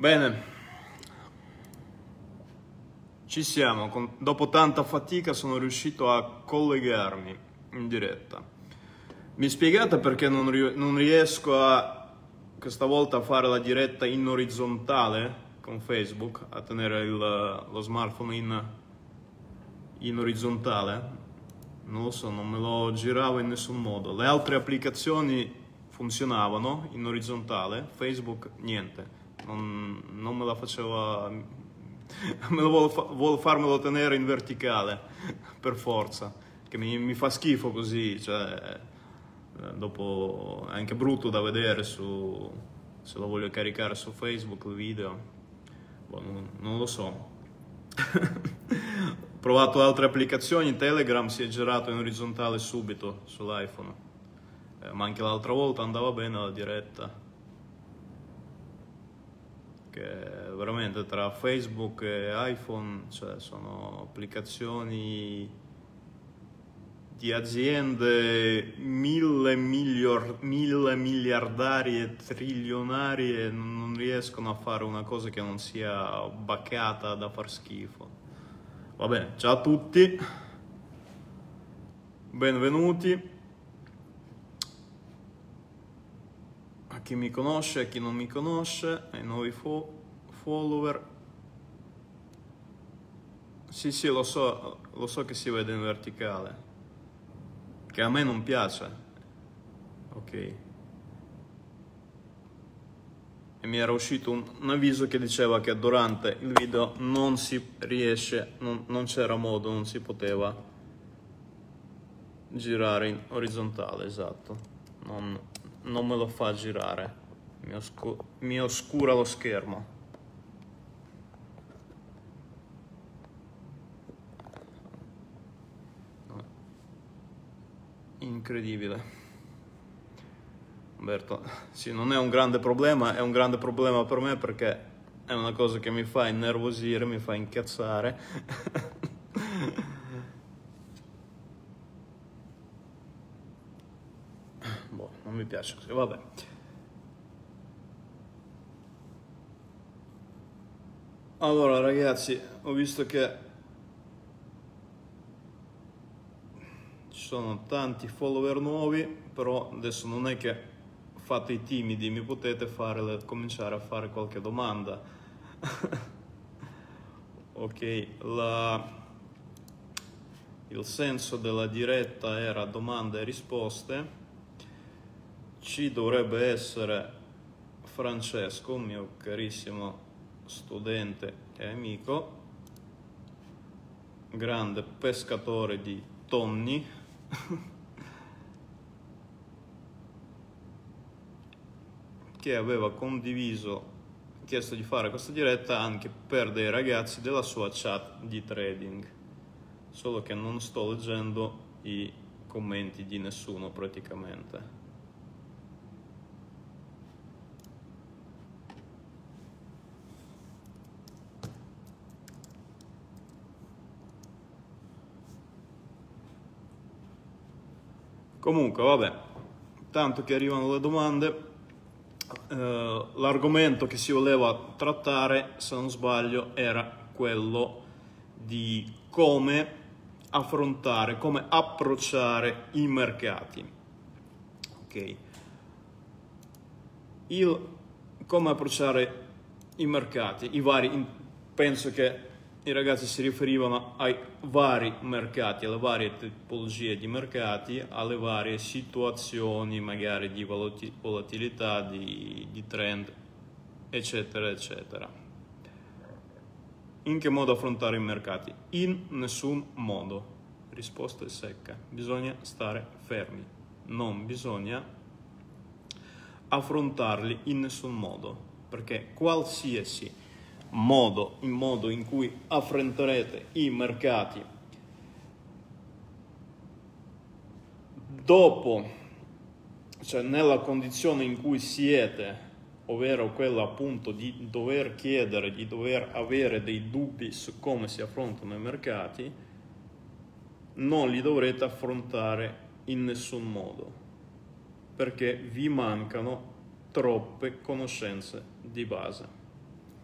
Bene, ci siamo. Dopo tanta fatica sono riuscito a collegarmi in diretta. Mi spiegate perché non riesco questa volta a fare la diretta in orizzontale con Facebook, a tenere lo smartphone in orizzontale? Non lo so, non me lo giravo in nessun modo. Le altre applicazioni funzionavano in orizzontale, Facebook niente. Non me la faceva, me lo vuole farmelo tenere in verticale per forza, che mi fa schifo così, cioè dopo è anche brutto da vedere se lo voglio caricare su Facebook il video. Boh, non lo so. Ho provato altre applicazioni, Telegram si è girato in orizzontale subito sull'iPhone, ma anche l'altra volta andava bene la diretta. Che veramente tra Facebook e iPhone, cioè, sono applicazioni di aziende mille miliardarie, trilionarie, non riescono a fare una cosa che non sia baccata da far schifo. Va bene, ciao a tutti, benvenuti. A chi mi conosce, a chi non mi conosce, ai nuovi follower. Sì, lo so che si vede in verticale, che a me non piace. Ok. E mi era uscito un avviso che diceva che durante il video non si riesce, non c'era modo, non si poteva girare in orizzontale, esatto. Non me lo fa girare, mi oscura lo schermo. Incredibile. Umberto, sì, non è un grande problema, è un grande problema per me perché è una cosa che mi fa innervosire, mi fa incazzare. Boh, non mi piace così, vabbè. Allora ragazzi, ho visto che ci sono tanti follower nuovi, però adesso non è che fate i timidi, mi potete cominciare a fare qualche domanda. Ok, il senso della diretta era domande e risposte. Ci dovrebbe essere Francesco, un mio carissimo studente e amico, grande pescatore di tonni, che aveva chiesto di fare questa diretta anche per dei ragazzi della sua chat di trading, solo che non sto leggendo i commenti di nessuno praticamente. Comunque, vabbè, tanto che arrivano le domande, l'argomento che si voleva trattare, se non sbaglio, era quello di come affrontare, come approcciare i mercati. Ok. Come approcciare i mercati, penso che i ragazzi si riferivano ai vari mercati, alle varie tipologie di mercati, alle varie situazioni magari di volatilità, di trend, eccetera, eccetera. In che modo affrontare i mercati? In nessun modo. Risposta è secca. Bisogna stare fermi. Non bisogna affrontarli in nessun modo, perché qualsiasi modo in cui affronterete i mercati dopo, cioè nella condizione in cui siete, ovvero quella appunto di dover chiedere, di dover avere dei dubbi su come si affrontano i mercati, non li dovrete affrontare in nessun modo, perché vi mancano troppe conoscenze di base.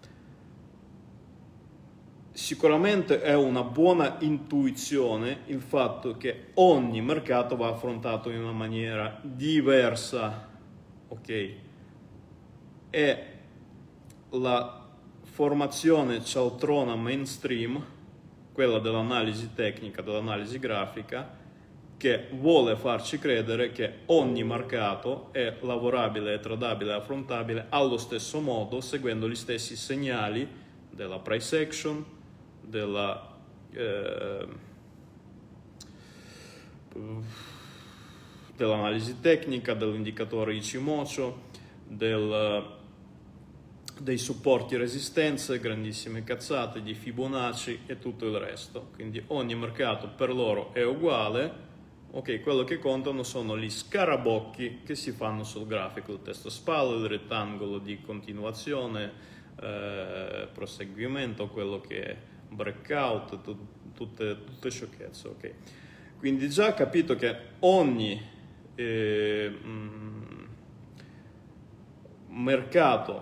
sicuramente è una buona intuizione il fatto che ogni mercato va affrontato in una maniera diversa, ok? E la formazione cialtrona mainstream, quella dell'analisi tecnica, dell'analisi grafica, che vuole farci credere che ogni mercato è lavorabile, è tradabile, è affrontabile allo stesso modo, seguendo gli stessi segnali della price action, dell'analisi tecnica, dell'indicatore Ichimoku, dei supporti e resistenze, grandissime cazzate, di Fibonacci e tutto il resto. Quindi ogni mercato per loro è uguale. Ok, quello che contano sono gli scarabocchi che si fanno sul grafico, il testo a spalle, il rettangolo di continuazione, proseguimento, quello che è breakout, tutte sciocchezze, ok? Quindi già capito che ogni mercato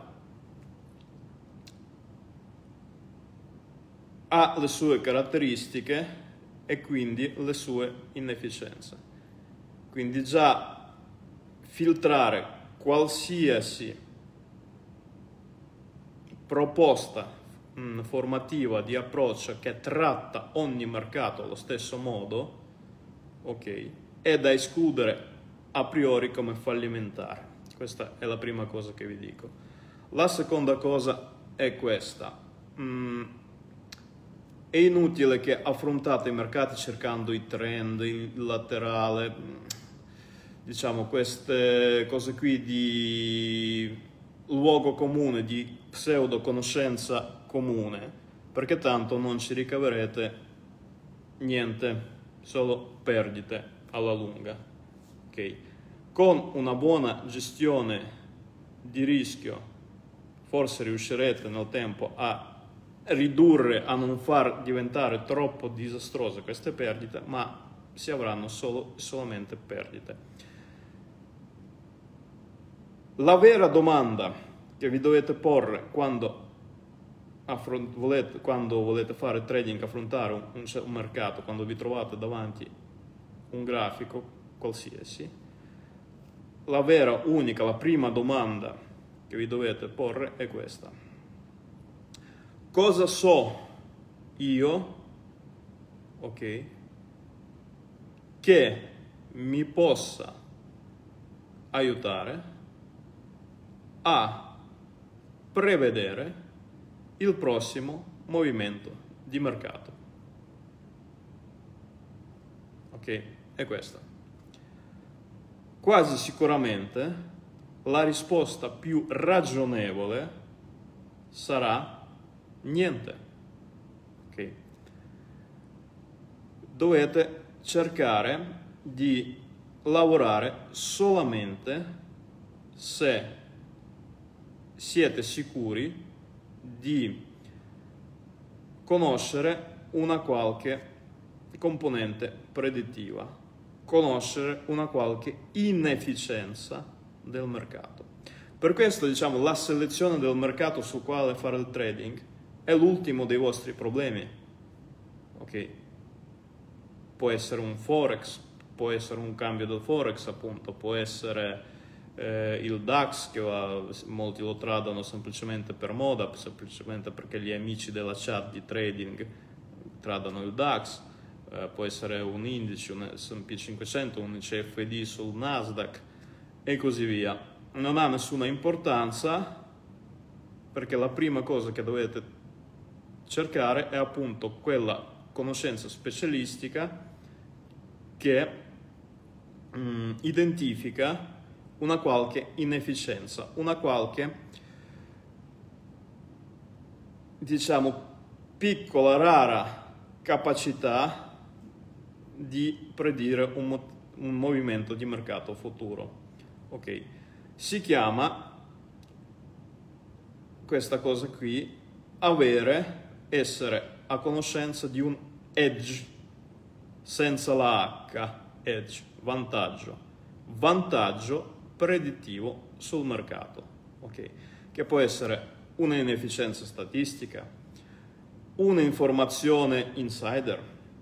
ha le sue caratteristiche e quindi le sue inefficienze. Quindi già filtrare qualsiasi proposta formativa di approccio che tratta ogni mercato allo stesso modo, ok, è da escludere a priori come fallimentare. Questa è la prima cosa che vi dico. La seconda cosa è questa. È inutile che affrontate i mercati cercando i trend, il laterale, diciamo queste cose qui di luogo comune, di pseudo conoscenza comune, perché tanto non ci ricaverete niente, solo perdite alla lunga. Okay? Con una buona gestione di rischio forse riuscirete nel tempo a ridurre, a non far diventare troppo disastrose queste perdite, ma si avranno solamente perdite. La domanda che vi dovete porre quando volete fare trading, affrontare un mercato, quando vi trovate davanti un grafico qualsiasi, la prima domanda che vi dovete porre è questa: cosa so io, ok, che mi possa aiutare a prevedere il prossimo movimento di mercato? Ok, è questa. Quasi sicuramente la risposta più ragionevole sarà niente. Ok? Dovete cercare di lavorare solamente se siete sicuri di conoscere una qualche componente predittiva, conoscere una qualche inefficienza del mercato. Per questo, diciamo, la selezione del mercato sul quale fare il trading è l'ultimo dei vostri problemi. Ok? Può essere un forex, può essere un cambio del forex, appunto, può essere il DAX, che molti lo tradano semplicemente per moda, semplicemente perché gli amici della chat di trading tradano il DAX, può essere un indice, un S&P 500, un CFD sul Nasdaq e così via. Non ha nessuna importanza, perché la prima cosa che dovete cercare è appunto quella conoscenza specialistica che identifica una qualche inefficienza, una qualche, diciamo, piccola, rara capacità di predire un movimento di mercato futuro. Ok? Si chiama questa cosa qui essere a conoscenza di un edge, senza la H, edge, vantaggio predittivo sul mercato, ok? Che può essere una inefficienza statistica, un'informazione insider,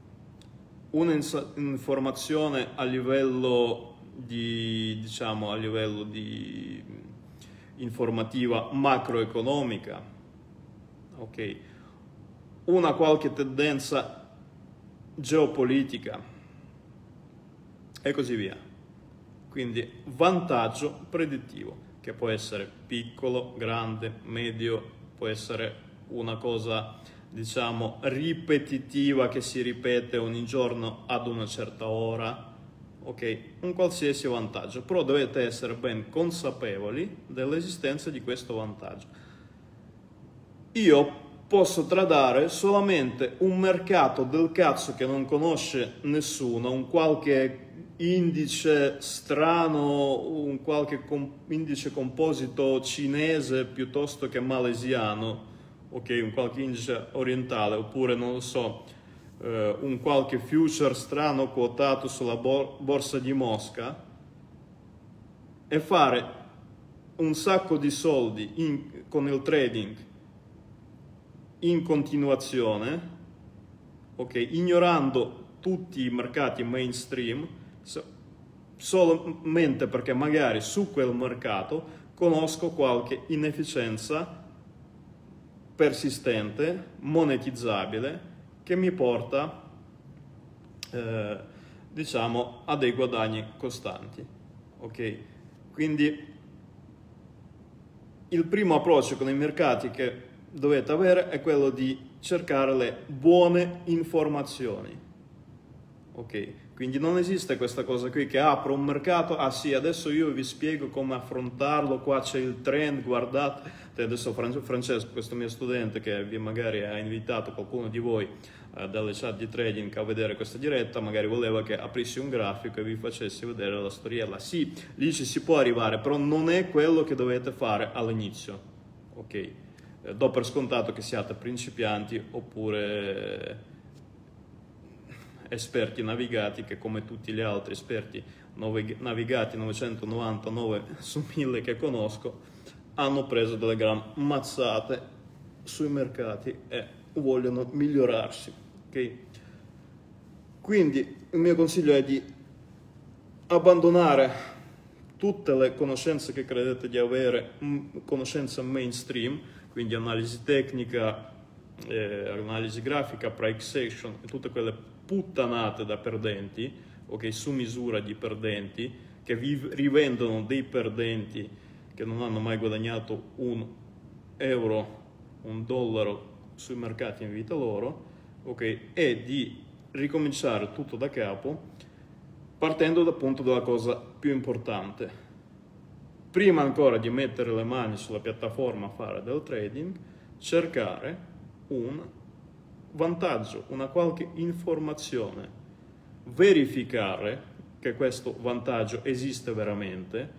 un'informazione a livello di, diciamo, a livello di informativa macroeconomica, ok? Una qualche tendenza geopolitica e così via. Quindi vantaggio predittivo, che può essere piccolo, grande, medio, può essere una cosa, diciamo, ripetitiva che si ripete ogni giorno ad una certa ora, ok? Un qualsiasi vantaggio, però dovete essere ben consapevoli dell'esistenza di questo vantaggio. Io posso tradare solamente un mercato del cazzo che non conosce nessuno, un qualche indice strano, un qualche indice composito cinese piuttosto che malesiano, ok, un qualche indice orientale, oppure non lo so, un qualche future strano quotato sulla borsa di Mosca, e fare un sacco di soldi con il trading in continuazione, ok, ignorando tutti i mercati mainstream, solamente perché magari su quel mercato conosco qualche inefficienza persistente, monetizzabile, che mi porta, diciamo, a dei guadagni costanti, ok? Quindi il primo approccio con i mercati che dovete avere è quello di cercare le buone informazioni, ok? Quindi non esiste questa cosa qui che apro un mercato, ah sì, adesso io vi spiego come affrontarlo, qua c'è il trend, guardate. Adesso Francesco, questo mio studente che vi magari ha invitato qualcuno di voi dalle chat di trading a vedere questa diretta, magari voleva che aprissi un grafico e vi facessi vedere la storiella. Sì, lì ci si può arrivare, però non è quello che dovete fare all'inizio, ok? Do per scontato che siate principianti oppure esperti navigati, che come tutti gli altri esperti navigati 999 su 1000 che conosco hanno preso delle gran mazzate sui mercati e vogliono migliorarsi, ok? Quindi il mio consiglio è di abbandonare tutte le conoscenze che credete di avere, conoscenze mainstream, quindi analisi tecnica, analisi grafica, price action e tutte quelle puttanate da perdenti, ok, su misura di perdenti, che vi rivendono dei perdenti che non hanno mai guadagnato un euro, un dollaro sui mercati in vita loro, ok, e di ricominciare tutto da capo, partendo appunto dalla cosa più importante. Prima ancora di mettere le mani sulla piattaforma a fare del trading, cercare un vantaggio, una qualche informazione, verificare che questo vantaggio esiste veramente,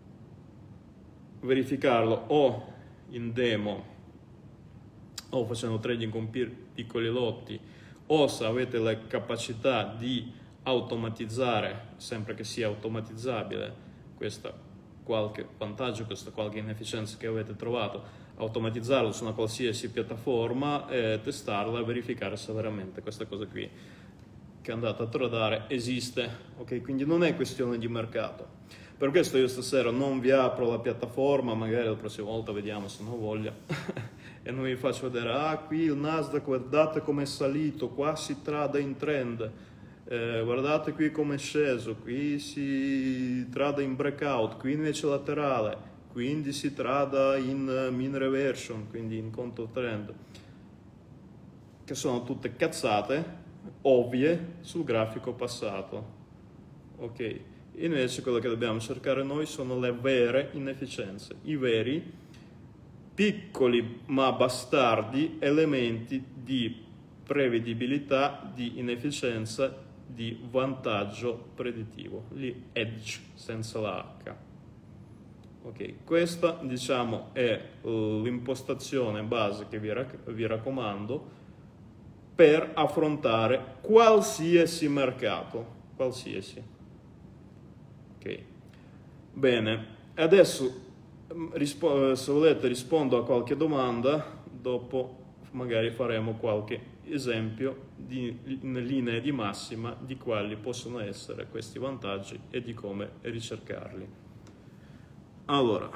verificarlo o in demo o facendo trading con piccoli lotti, o se avete la capacità di automatizzare, sempre che sia automatizzabile, questa qualche vantaggio, questa qualche inefficienza che avete trovato, automatizzarlo su una qualsiasi piattaforma, testarla e verificare se veramente questa cosa qui che andate a tradare esiste, ok? Quindi non è questione di mercato. Per questo io stasera non vi apro la piattaforma, magari la prossima volta vediamo se non ho voglia, e non vi faccio vedere, ah qui il Nasdaq guardate come è salito, qua si trada in trend, guardate qui come è sceso, qui si trada in breakout, qui invece laterale, quindi si trada in mean reversion, quindi in counter trend, che sono tutte cazzate ovvie sul grafico passato, ok? Invece quello che dobbiamo cercare noi sono le vere inefficienze, i veri piccoli ma bastardi elementi di prevedibilità, di inefficienza, di vantaggio predittivo, gli edge senza la H. Ok, questa diciamo è l'impostazione base che vi raccomando per affrontare qualsiasi mercato, qualsiasi. Ok, bene, adesso se volete rispondo a qualche domanda, dopo magari faremo qualche esempio di linee di massima di quali possono essere questi vantaggi e di come ricercarli. Allora,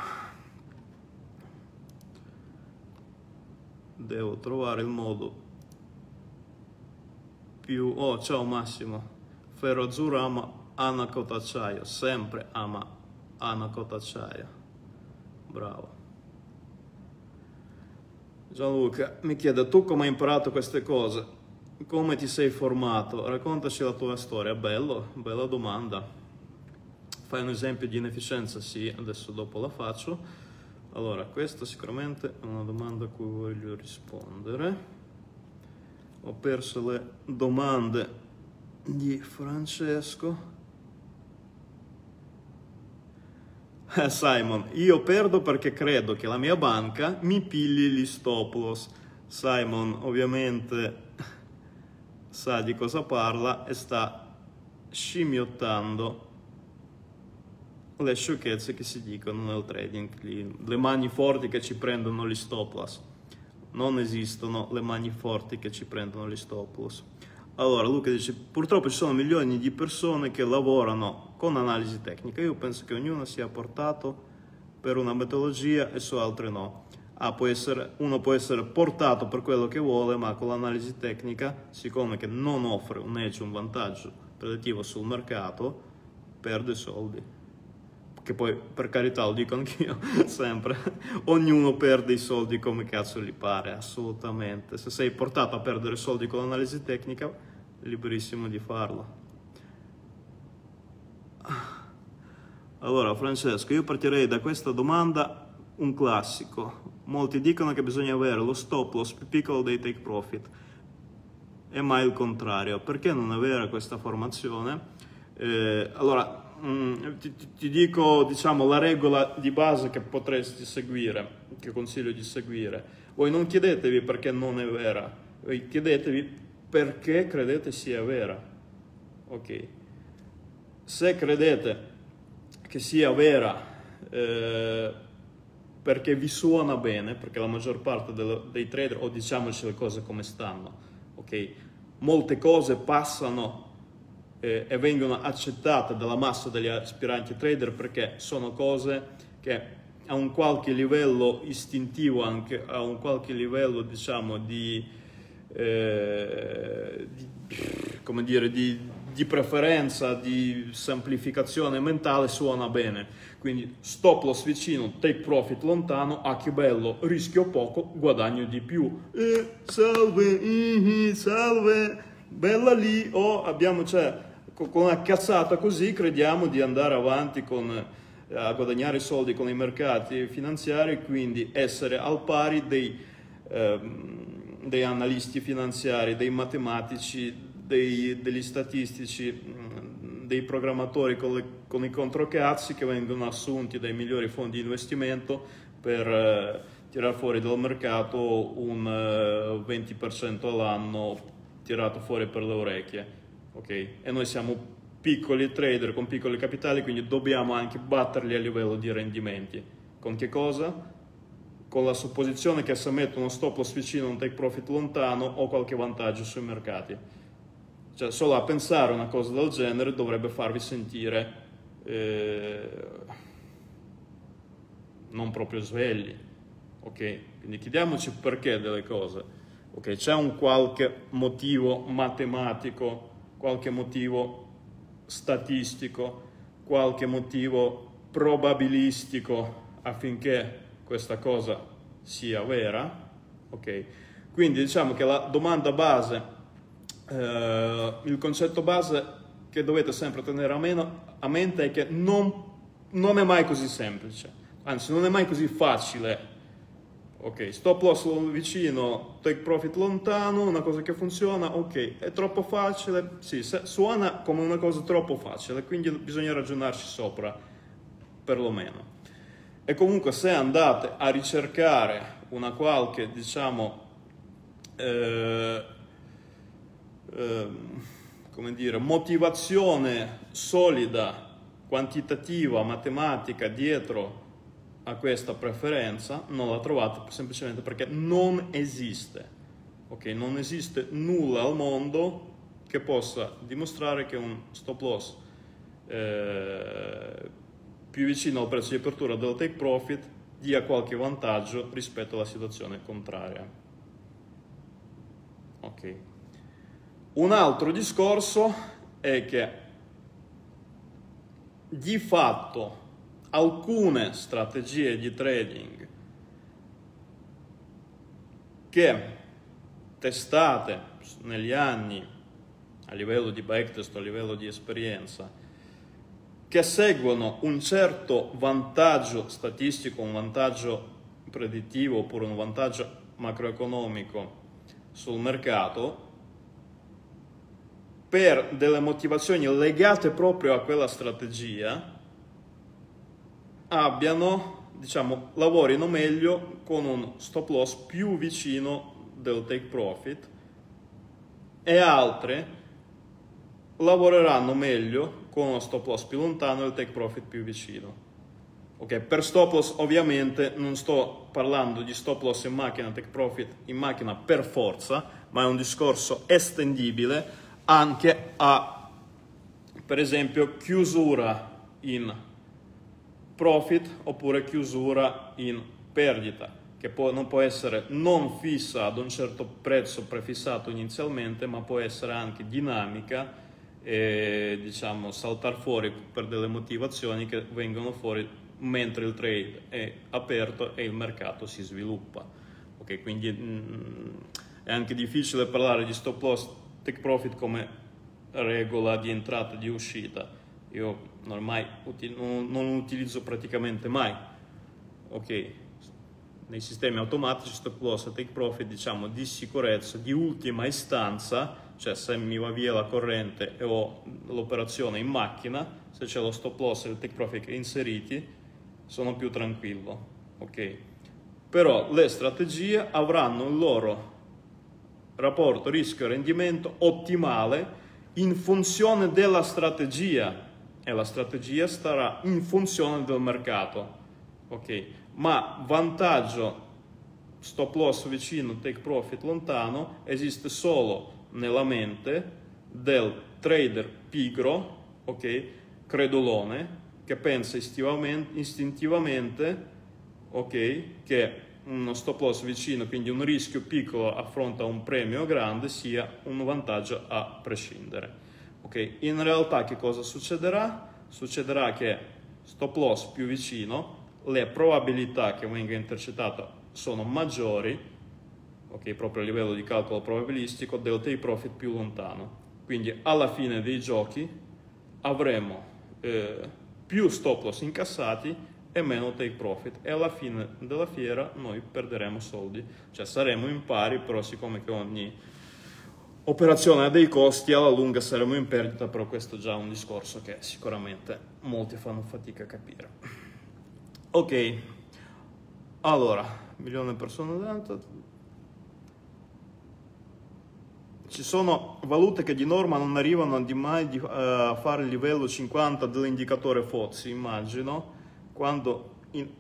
devo trovare il modo più... Oh, ciao Massimo. Ferro Azzurro ama Anacot Acciaio, sempre ama Anacot Acciaio. Bravo. Gianluca mi chiede: tu come hai imparato queste cose? Come ti sei formato? Raccontaci la tua storia. Bello, bella domanda. Fai un esempio di inefficienza? Sì, adesso dopo la faccio. Allora, questa sicuramente è una domanda a cui voglio rispondere. Ho perso le domande di Francesco. Simon, io perdo perché credo che la mia banca mi pigli gli stop loss. Simon ovviamente sa di cosa parla e sta scimmiottando le sciocchezze che si dicono nel trading. Le mani forti che ci prendono gli stop loss. Non esistono le mani forti che ci prendono gli stop loss. Allora, Luca dice: purtroppo ci sono milioni di persone che lavorano con analisi tecnica. Io penso che ognuno sia portato per una metodologia e su altre no. Uno può essere portato per quello che vuole, ma con l'analisi tecnica, siccome che non offre un edge, un vantaggio predittivo sul mercato, perde soldi. Che poi, per carità, lo dico anch'io, sempre, ognuno perde i soldi come cazzo gli pare, assolutamente. Se sei portato a perdere soldi con l'analisi tecnica, liberissimo di farlo. Allora, Francesco, io partirei da questa domanda, un classico. Molti dicono che bisogna avere lo stop loss più piccolo dei take profit, e mai il contrario. Perché non avere questa formazione? Allora, ti dico, diciamo, la regola di base che potresti seguire, che consiglio di seguire. Voi non chiedetevi perché non è vera, voi chiedetevi perché credete sia vera. Ok, se credete che sia vera perché vi suona bene, perché la maggior parte dei trader, o diciamoci le cose come stanno, ok, molte cose passano e vengono accettate dalla massa degli aspiranti trader perché sono cose che a un qualche livello istintivo, anche a un qualche livello, diciamo, come dire, di preferenza, di semplificazione mentale, suona bene. Quindi stop loss vicino, take profit lontano, ah che bello, rischio poco, guadagno di più. Salve, salve, bella lì, abbiamo, cioè, con una cazzata così crediamo di andare avanti a guadagnare soldi con i mercati finanziari, quindi essere al pari dei analisti finanziari, dei matematici, degli statistici, dei programmatori con i controcazzi che vengono assunti dai migliori fondi di investimento per tirare fuori dal mercato un 20% all'anno tirato fuori per le orecchie. Okay? E noi siamo piccoli trader con piccoli capitali, quindi dobbiamo anche batterli a livello di rendimenti. Con che cosa? Con la supposizione che se metto uno stop loss vicino a un take profit lontano ho qualche vantaggio sui mercati. Cioè, solo a pensare una cosa del genere dovrebbe farvi sentire non proprio svegli. Ok? Quindi chiediamoci perché delle cose. Ok? C'è un qualche motivo matematico, qualche motivo statistico, qualche motivo probabilistico affinché questa cosa sia vera, ok? Quindi diciamo che la domanda base, il concetto base che dovete sempre tenere a mente è che non è mai così semplice, anzi non è mai così facile. Ok, stop loss vicino, take profit lontano, una cosa che funziona, ok, è troppo facile, sì, suona come una cosa troppo facile, quindi bisogna ragionarci sopra, perlomeno. E comunque se andate a ricercare una qualche, diciamo, come dire, motivazione solida, quantitativa, matematica dietro a questa preferenza, non la trovate semplicemente perché non esiste. Ok, non esiste nulla al mondo che possa dimostrare che un stop loss più vicino al prezzo di apertura del take profit dia qualche vantaggio rispetto alla situazione contraria. Ok. Un altro discorso è che di fatto alcune strategie di trading che testate negli anni a livello di backtest, a livello di esperienza, che seguono un certo vantaggio statistico, un vantaggio predittivo oppure un vantaggio macroeconomico sul mercato, per delle motivazioni legate proprio a quella strategia, lavorino meglio con un stop loss più vicino del take profit, e altre lavoreranno meglio con uno stop loss più lontano e il take profit più vicino. Ok, per stop loss ovviamente non sto parlando di stop loss in macchina, take profit in macchina per forza, ma è un discorso estendibile anche a, per esempio, chiusura in profit oppure chiusura in perdita, che non può essere non fissa ad un certo prezzo prefissato inizialmente, ma può essere anche dinamica e saltare fuori per delle motivazioni che vengono fuori mentre il trade è aperto e il mercato si sviluppa. Ok, quindi è anche difficile parlare di stop loss take profit come regola di entrata e di uscita. Io ormai non utilizzo praticamente mai. Ok, nei sistemi automatici stop loss e take profit di sicurezza di ultima istanza, cioè se mi va via la corrente e ho l'operazione in macchina, se c'è lo stop loss e il take profit inseriti sono più tranquillo. Ok, però le strategie avranno il loro rapporto rischio-rendimento ottimale in funzione della strategia, e la strategia starà in funzione del mercato. Ok, ma vantaggio stop loss vicino, take profit lontano esiste solo nella mente del trader pigro, ok, credulone, che pensa istintivamente, ok, che uno stop loss vicino, quindi un rischio piccolo a fronte a un premio grande, sia un vantaggio a prescindere. Ok, in realtà che cosa succederà? Succederà che stop loss più vicino, le probabilità che venga intercettato sono maggiori, ok, proprio a livello di calcolo probabilistico, del take profit più lontano. Quindi alla fine dei giochi avremo più stop loss incassati e meno take profit, e alla fine della fiera noi perderemo soldi, cioè saremo in pari, però siccome che ogni operazione ha dei costi, alla lunga saremo in perdita, però questo è già un discorso che sicuramente molti fanno fatica a capire. Ok, allora, milione di persone dentro. Ci sono valute che di norma non arrivano mai a fare il livello 50 dell'indicatore FTSE, immagino, quando in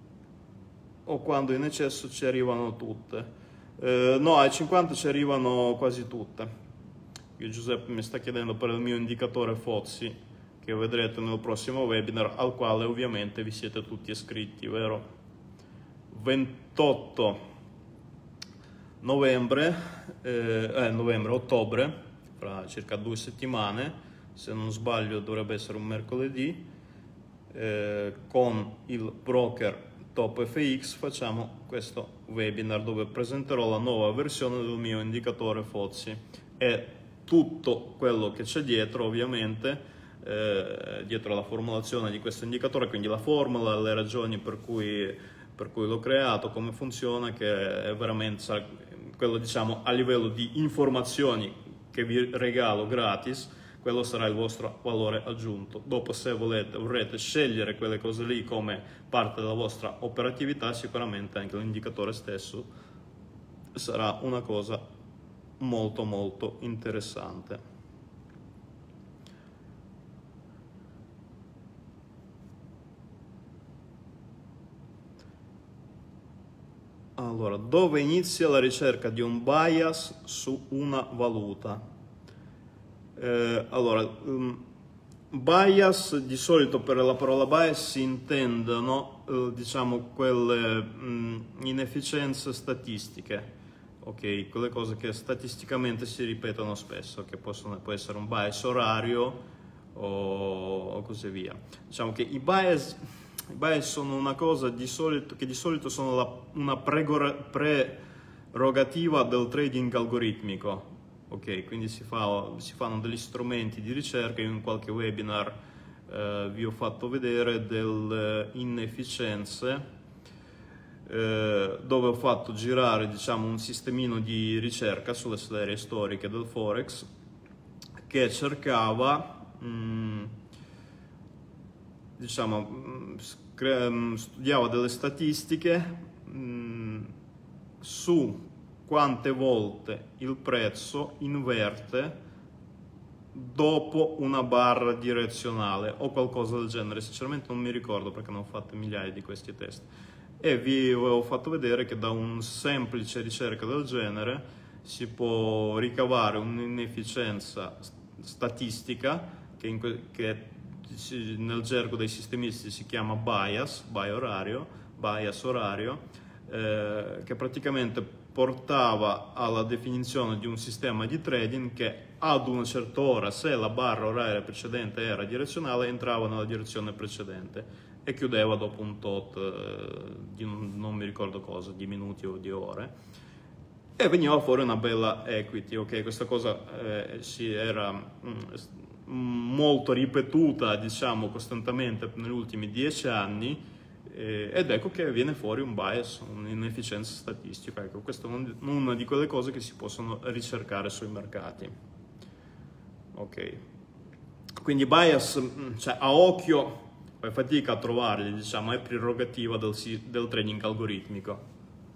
eccesso ci arrivano tutte. No, ai 50 ci arrivano quasi tutte. Giuseppe mi sta chiedendo per il mio indicatore FTSE, che vedrete nel prossimo webinar, al quale ovviamente vi siete tutti iscritti, vero? 28 ottobre, fra circa 2 settimane, se non sbaglio dovrebbe essere un mercoledì, con il broker Top FX facciamo questo webinar dove presenterò la nuova versione del mio indicatore FTSE e tutto quello che c'è dietro, ovviamente, dietro la formulazione di questo indicatore, quindi la formula, le ragioni per cui l'ho creato, come funziona, che è veramente quello, a livello di informazioni che vi regalo gratis. Quello sarà il vostro valore aggiunto. Dopo, se vorrete scegliere quelle cose lì come parte della vostra operatività, sicuramente anche l'indicatore stesso sarà una cosa molto molto interessante. Allora, dove inizia la ricerca di un bias su una valuta? Allora, bias, di solito per la parola bias si intendono, diciamo, quelle inefficienze statistiche, ok? Quelle cose che statisticamente si ripetono spesso, che può essere un bias orario o così via. Diciamo che i bias sono una cosa che di solito sono una prerogativa del trading algoritmico. Ok, quindi si fanno degli strumenti di ricerca. In qualche webinar vi ho fatto vedere delle inefficienze dove ho fatto girare, diciamo, un sistemino di ricerca sulle serie storiche del Forex che cercava diciamo, studiava delle statistiche su quante volte il prezzo inverte dopo una barra direzionale o qualcosa del genere. Sinceramente non mi ricordo perché ne ho fatte migliaia di questi test, e vi ho fatto vedere che da un semplice ricerca del genere si può ricavare un'inefficienza statistica che nel gergo dei sistemisti si chiama bias orario, che praticamente portava alla definizione di un sistema di trading che ad una certa ora, se la barra oraria precedente era direzionale, entrava nella direzione precedente e chiudeva dopo un tot di non mi ricordo cosa, di minuti o di ore, e veniva fuori una bella equity. Ok, questa cosa si era molto ripetuta, diciamo, costantemente negli ultimi 10 anni, ed ecco che viene fuori un bias, un'inefficienza statistica. Ecco, questa è una di quelle cose che si possono ricercare sui mercati. Ok, quindi bias, cioè, a occhio fai fatica a trovarli, diciamo, è prerogativa del trading algoritmico.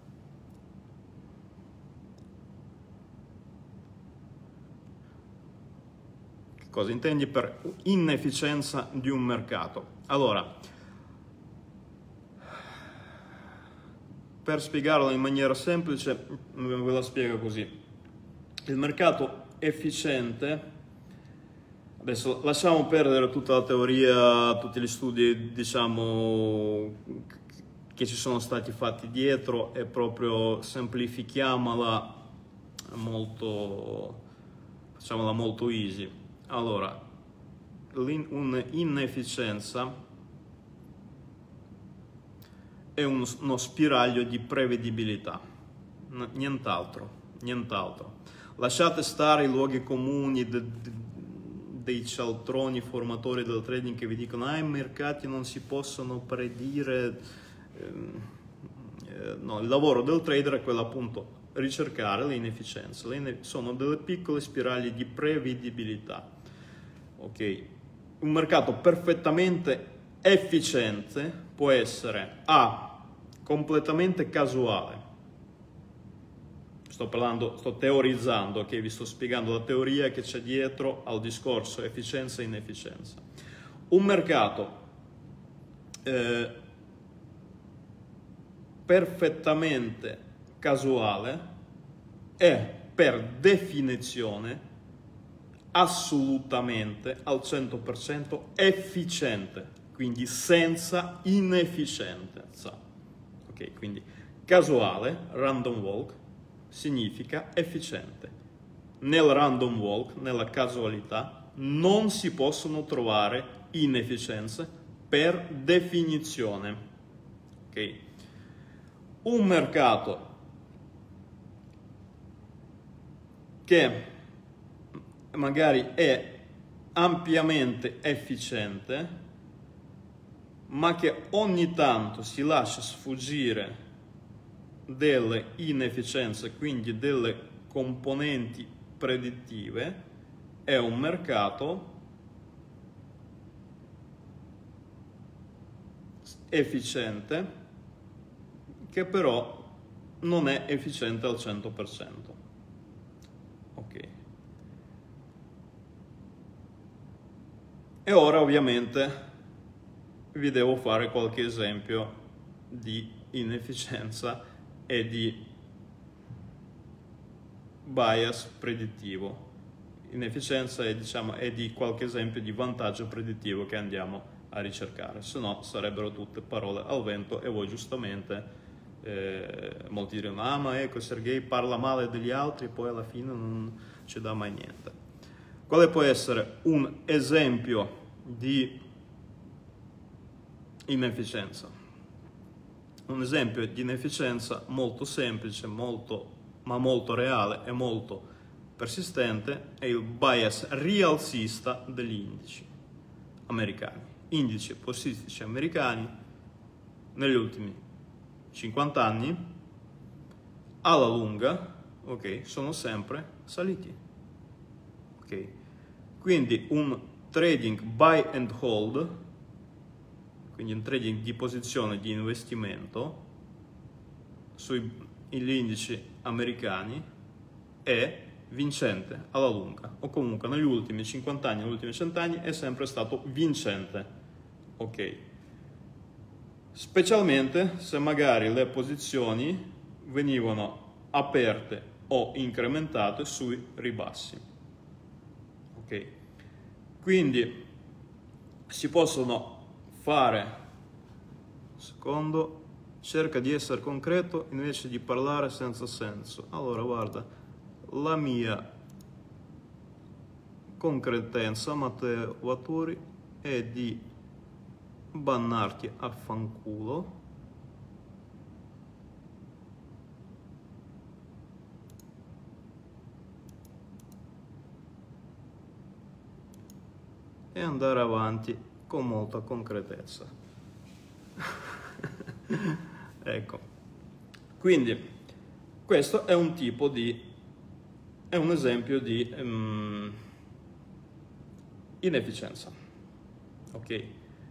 Cosa intendi per inefficienza di un mercato? Allora, per spiegarlo in maniera semplice, ve la spiego così. Il mercato efficiente, adesso lasciamo perdere tutta la teoria, tutti gli studi, diciamo, che ci sono stati fatti dietro, e proprio semplifichiamola molto, facciamola molto easy. Allora, un'inefficienza è uno spiraglio di prevedibilità, nient'altro. Lasciate stare i luoghi comuni dei cialtroni formatori del trading che vi dicono i mercati non si possono predire. No, il lavoro del trader è quello, appunto, ricercare le inefficienze. Sono delle piccole spiragli di prevedibilità. Ok, un mercato perfettamente efficiente può essere completamente casuale. Sto teorizzando, ok? Vi sto spiegando la teoria che c'è dietro al discorso efficienza e inefficienza. Un mercato perfettamente casuale è per definizione assolutamente al 100% efficiente, quindi senza inefficienza. Ok, quindi casuale, random walk, significa efficiente. Nel random walk, nella casualità, non si possono trovare inefficienze per definizione. Ok? Un mercato che magari è ampiamente efficiente, ma che ogni tanto si lascia sfuggire delle inefficienze, quindi delle componenti predittive, è un mercato efficiente che però non è efficiente al 100%. Ok. E ora ovviamente vi devo fare qualche esempio di inefficienza e di bias predittivo. Inefficienza è, diciamo, è di qualche esempio di vantaggio predittivo che andiamo a ricercare, se no sarebbero tutte parole al vento e voi giustamente molti dicono ah ma ecco Sergei parla male degli altri e poi alla fine non ci dà mai niente. Quale può essere un esempio di inefficienza? Un esempio di inefficienza molto semplice, ma molto reale e molto persistente è il bias rialzista degli indici americani. Indici borsistici americani negli ultimi 50 anni alla lunga, ok, sono sempre saliti. Ok, quindi un trading buy and hold, quindi un trading di posizione di investimento sugli indici americani è vincente alla lunga, o comunque negli ultimi 50 anni, negli ultimi 100 anni è sempre stato vincente, ok? Specialmente se magari le posizioni venivano aperte o incrementate sui ribassi, ok? Quindi si possono fare, secondo, cerca di essere concreto invece di parlare senza senso. Allora guarda, la mia concretezza, Matteo Vaturi, è di bannarti a fanculo e andare avanti con molta concretezza. Ecco, quindi questo è un tipo di è un esempio di inefficienza, ok?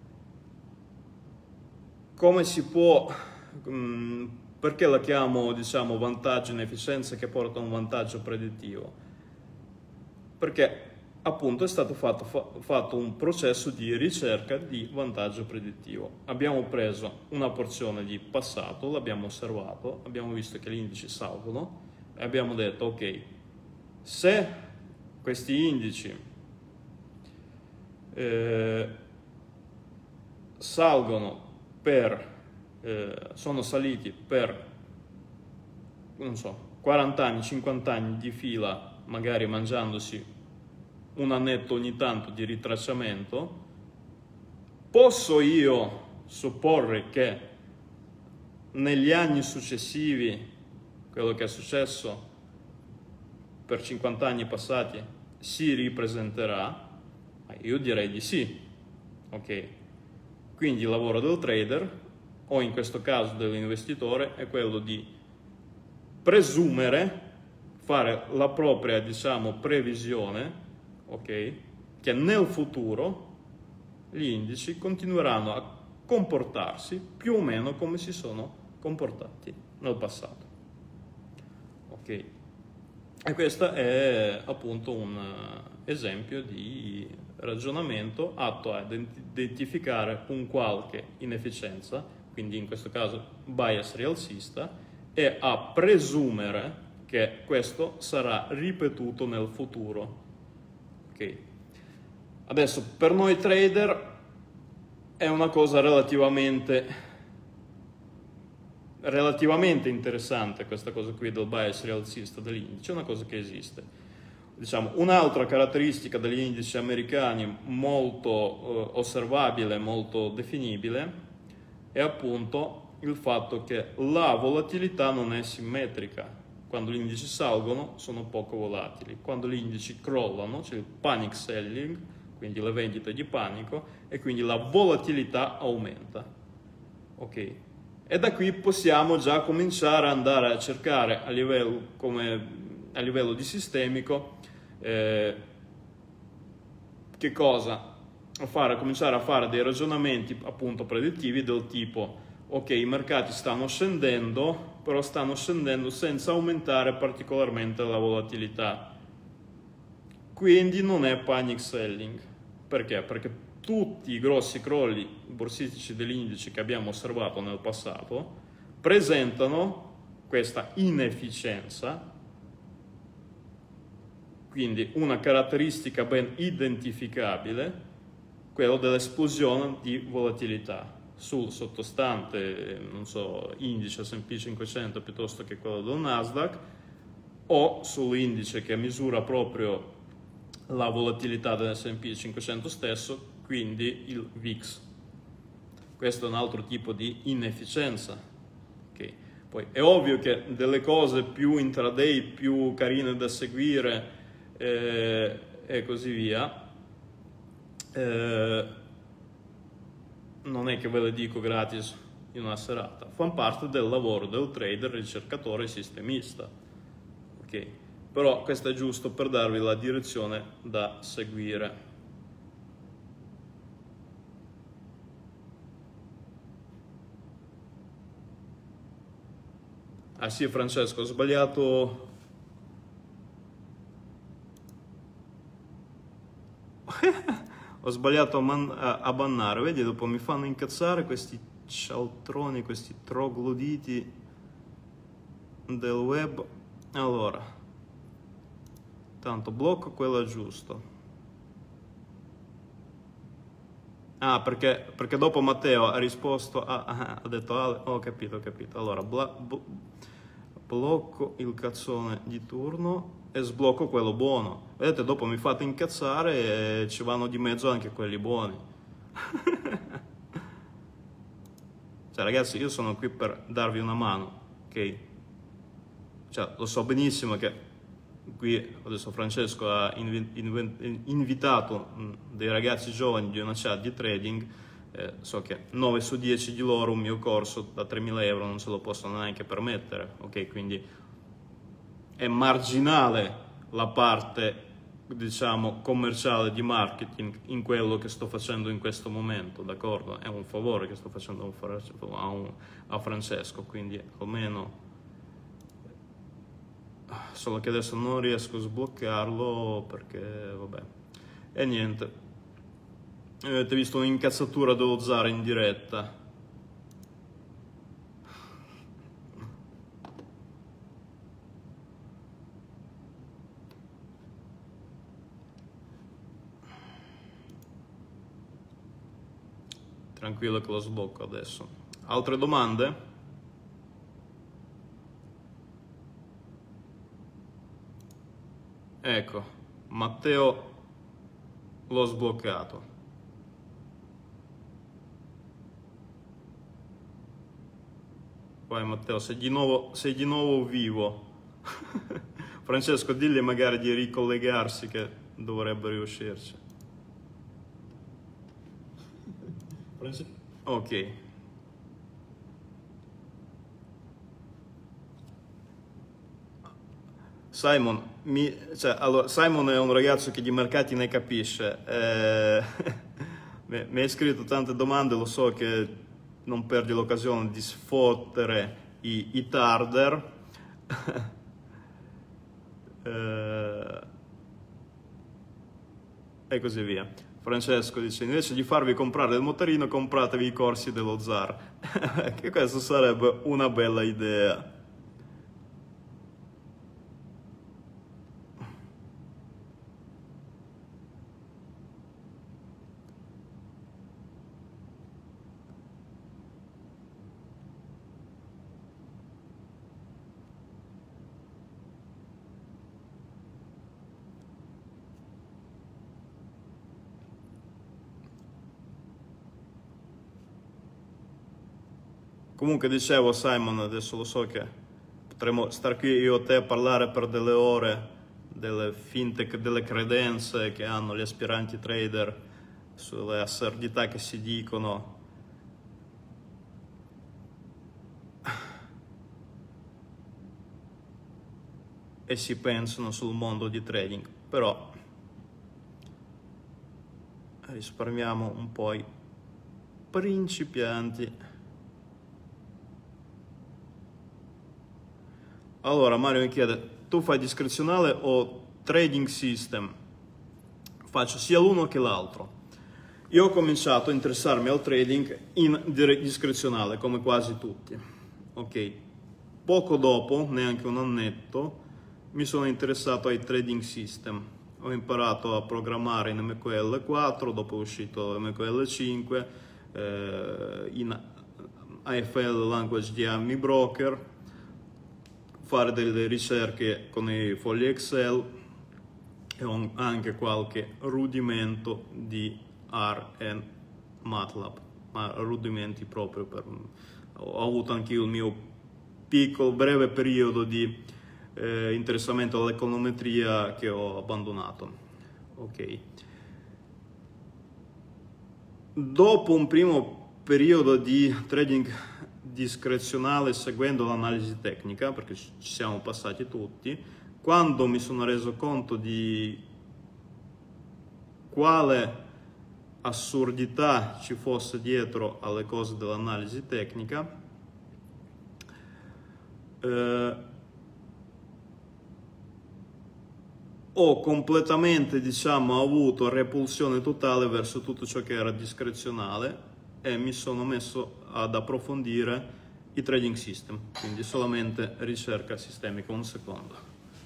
Come si può, perché la chiamo, diciamo, vantaggio inefficienza che porta a un vantaggio predittivo? Perché appunto è stato fatto un processo di ricerca di vantaggio predittivo. Abbiamo preso una porzione di passato, l'abbiamo osservato, abbiamo visto che gli indici salgono e abbiamo detto ok, se questi indici sono saliti per, non so, 40 anni, 50 anni di fila, magari mangiandosi un annetto ogni tanto di ritracciamento, posso io supporre che negli anni successivi quello che è successo per 50 anni passati si ripresenterà? Io direi di sì, ok? Quindi il lavoro del trader, o in questo caso dell'investitore, è quello di presumere, fare la propria, diciamo, previsione, ok? Che nel futuro gli indici continueranno a comportarsi più o meno come si sono comportati nel passato, ok? E questo è appunto un esempio di ragionamento atto ad identificare un qualche inefficienza, quindi in questo caso bias rialzista, e a presumere che questo sarà ripetuto nel futuro. Ok. Adesso per noi trader è una cosa relativamente interessante questa cosa qui del bias rialzista dell'indice, è una cosa che esiste. Diciamo, un'altra caratteristica degli indici americani molto osservabile, molto definibile, è appunto il fatto che la volatilità non è simmetrica. Quando gli indici salgono sono poco volatili, quando gli indici crollano c'è il panic selling, quindi le vendite di panico, e quindi la volatilità aumenta. Ok? E da qui possiamo già cominciare ad andare a cercare a livello di sistemico che cosa fare, cominciare a fare dei ragionamenti appunto predittivi del tipo ok, i mercati stanno scendendo, però stanno scendendo senza aumentare particolarmente la volatilità, quindi non è panic selling. Perché? Perché tutti i grossi crolli borsistici degli indici che abbiamo osservato nel passato presentano questa inefficienza, quindi una caratteristica ben identificabile, quello dell'esplosione di volatilità sul sottostante, non so, indice S&P 500 piuttosto che quello del Nasdaq, o sull'indice che misura proprio la volatilità dell'S&P 500 stesso, quindi il VIX. Questo è un altro tipo di inefficienza. Okay. Poi è ovvio che delle cose più intraday, più carine da seguire e così via, non è che ve le dico gratis in una serata, fanno parte del lavoro del trader, ricercatore e sistemista. Ok, però questo è giusto per darvi la direzione da seguire. Ah sì, Francesco, ho sbagliato. Ho sbagliato a bannare, vedi, dopo mi fanno incazzare questi cialtroni, questi trogloditi del web. Allora, tanto blocco quello giusto. Ah, perché dopo Matteo ha risposto, ha detto, ho capito. Allora, blocco il cazzone di turno e sblocco quello buono. Vedete, dopo mi fate incazzare e ci vanno di mezzo anche quelli buoni. Cioè, ragazzi, io sono qui per darvi una mano, ok? Cioè, lo so benissimo che qui adesso Francesco ha invitato dei ragazzi giovani di una chat di trading, so che 9 su 10 di loro un mio corso da 3.000 euro non se lo possono neanche permettere, ok? Quindi è marginale la parte, diciamo, commerciale di marketing in quello che sto facendo in questo momento, d'accordo? È un favore che sto facendo a Francesco, quindi almeno, solo che adesso non riesco a sbloccarlo perché, vabbè, e niente, avete visto un'incazzatura dello zar in diretta. Tranquillo che lo sblocco adesso. Altre domande? Ecco, Matteo l'ho sbloccato. Vai Matteo, sei di nuovo vivo. Francesco, digli magari di ricollegarsi che dovrebbe riuscirci. Ok. Simon, allora, Simon è un ragazzo che di mercati ne capisce. Mi hai scritto tante domande, lo so che non perdi l'occasione di sfottere i tarder. E così via. Francesco dice, invece di farvi comprare il motorino, compratevi i corsi dello zar. Che questo sarebbe una bella idea. Comunque dicevo, Simon, adesso lo so che potremmo star qui io e te a parlare per delle ore delle fintech, delle credenze che hanno gli aspiranti trader, sulle assurdità che si dicono. E si pensano sul mondo di trading, però risparmiamo un po' i principianti. Allora Mario mi chiede, tu fai discrezionale o trading system? Faccio sia l'uno che l'altro. Io ho cominciato a interessarmi al trading in discrezionale, come quasi tutti, ok? poco dopo, neanche un annetto, mi sono interessato ai trading system. Ho imparato a programmare in MQL 4, dopo è uscito MQL 5, in AFL Language di Army Broker, fare delle ricerche con i fogli Excel e ho anche qualche rudimento di R e MATLAB, ma rudimenti proprio ho avuto anche io il mio piccolo, breve periodo di interessamento all'econometria che ho abbandonato. Ok. Dopo un primo periodo di trading discrezionale seguendo l'analisi tecnica, perché ci siamo passati tutti, quando mi sono reso conto di quale assurdità ci fosse dietro alle cose dell'analisi tecnica, ho completamente, diciamo, avuto repulsione totale verso tutto ciò che era discrezionale e mi sono messo ad approfondire i trading system, quindi solamente ricerca sistemica. Un secondo.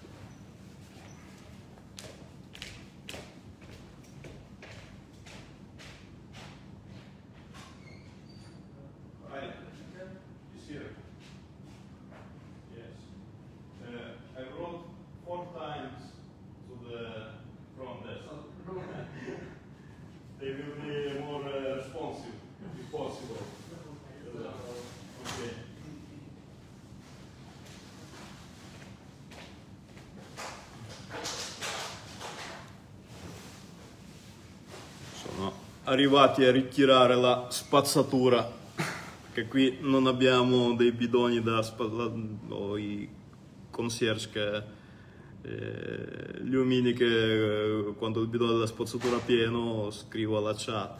They will be more responsive if possible. Okay. Sono arrivati a ritirare la spazzatura, perché qui non abbiamo dei bidoni da o i concierge che gli omini che quando il bidone della spazzatura è pieno scrivo alla chat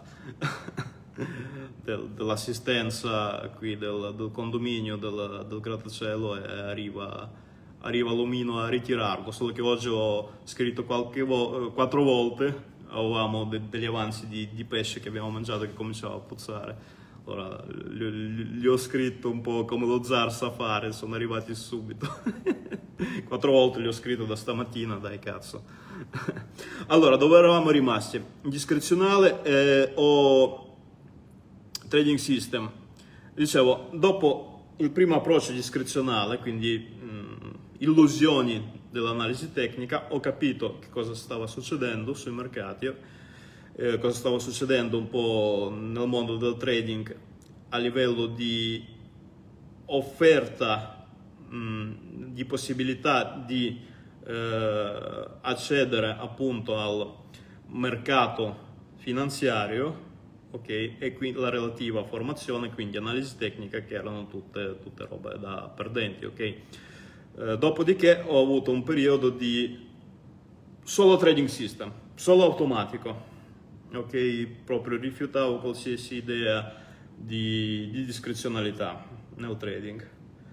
dell'assistenza qui del condominio del grattacielo e arriva l'omino a ritirarlo, solo che oggi ho scritto 4 volte, avevamo degli avanzi di pesce che abbiamo mangiato che cominciava a puzzare. Allora, gli ho scritto un po' come lo zar sa fare, sono arrivati subito. 4 volte gli ho scritto da stamattina, dai cazzo. Allora, dove eravamo rimasti? Discrezionale o trading system. Dicevo, dopo il primo approccio discrezionale, quindi illusioni dell'analisi tecnica, ho capito che cosa stava succedendo sui mercati, cosa stava succedendo un po' nel mondo del trading a livello di offerta, di possibilità di accedere appunto al mercato finanziario, ok, e quindi la relativa formazione, quindi analisi tecnica, che erano tutte robe da perdenti, ok. Dopodiché ho avuto un periodo di solo trading system, solo automatico. Ok, proprio rifiutavo qualsiasi idea di discrezionalità nel trading.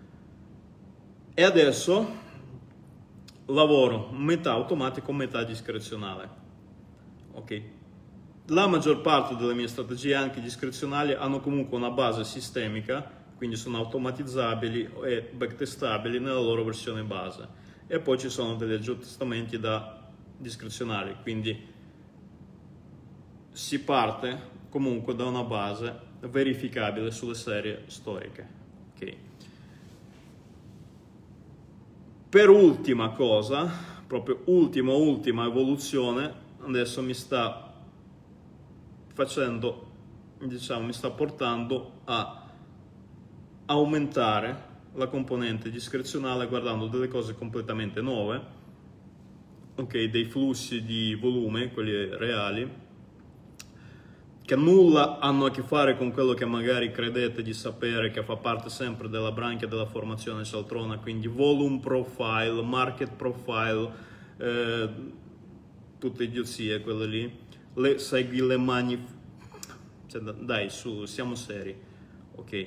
E adesso lavoro metà automatico, metà discrezionale. Ok, la maggior parte delle mie strategie, anche discrezionali, hanno comunque una base sistemica, quindi sono automatizzabili e backtestabili nella loro versione base. E poi ci sono degli aggiustamenti da discrezionali, quindi si parte comunque da una base verificabile sulle serie storiche. Okay. Per ultima cosa, proprio ultima evoluzione, adesso mi sta facendo, diciamo, mi sta portando a aumentare la componente discrezionale guardando delle cose completamente nuove, ok, dei flussi di volume, quelli reali, che nulla hanno a che fare con quello che magari credete di sapere, che fa parte sempre della branchia della formazione cialtrona, quindi volume profile, market profile, tutte idiozie quelle lì, segui le mani, cioè, dai su, siamo seri, ok.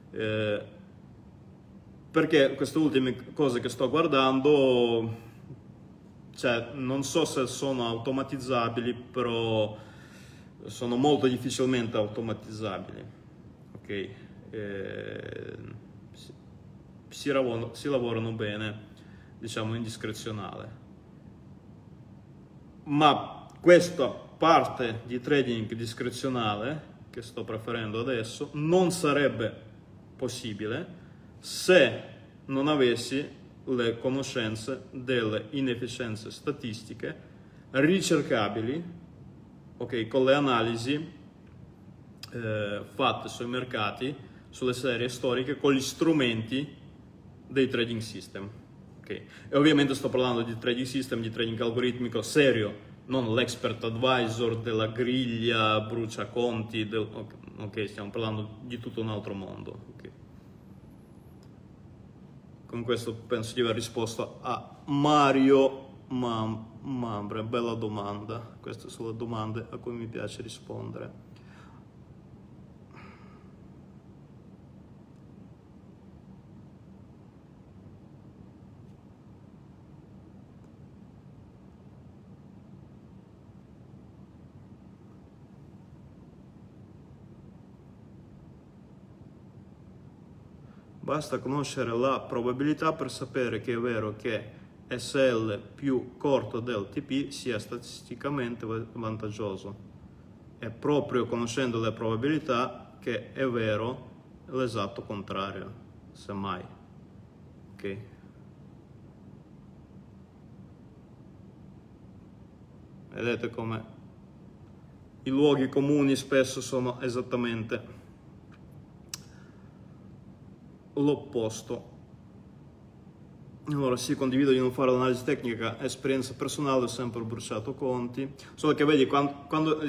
Perché queste ultime cose che sto guardando, cioè, non so se sono automatizzabili, però sono molto difficilmente automatizzabili, ok? si lavorano bene, diciamo, in discrezionale. Ma questa parte di trading discrezionale che sto preferendo adesso non sarebbe possibile se non avessi le conoscenze delle inefficienze statistiche ricercabili, ok, con le analisi fatte sui mercati, sulle serie storiche, con gli strumenti dei trading system. Okay. E ovviamente sto parlando di trading system, di trading algoritmico serio, non l'expert advisor della griglia, bruciaconti, ok, stiamo parlando di tutto un altro mondo. Okay. Con questo penso di aver risposto a Mario Mambre, bella domanda, queste sono le domande a cui mi piace rispondere. Basta conoscere la probabilità per sapere che è vero che SL più corto del TP sia statisticamente vantaggioso. È proprio conoscendo le probabilità che è vero l'esatto contrario, semmai. Ok? Vedete come i luoghi comuni spesso sono esattamente l'opposto. Allora sì, condivido di non fare l'analisi tecnica, esperienza personale, ho sempre bruciato conti, solo che vedi quando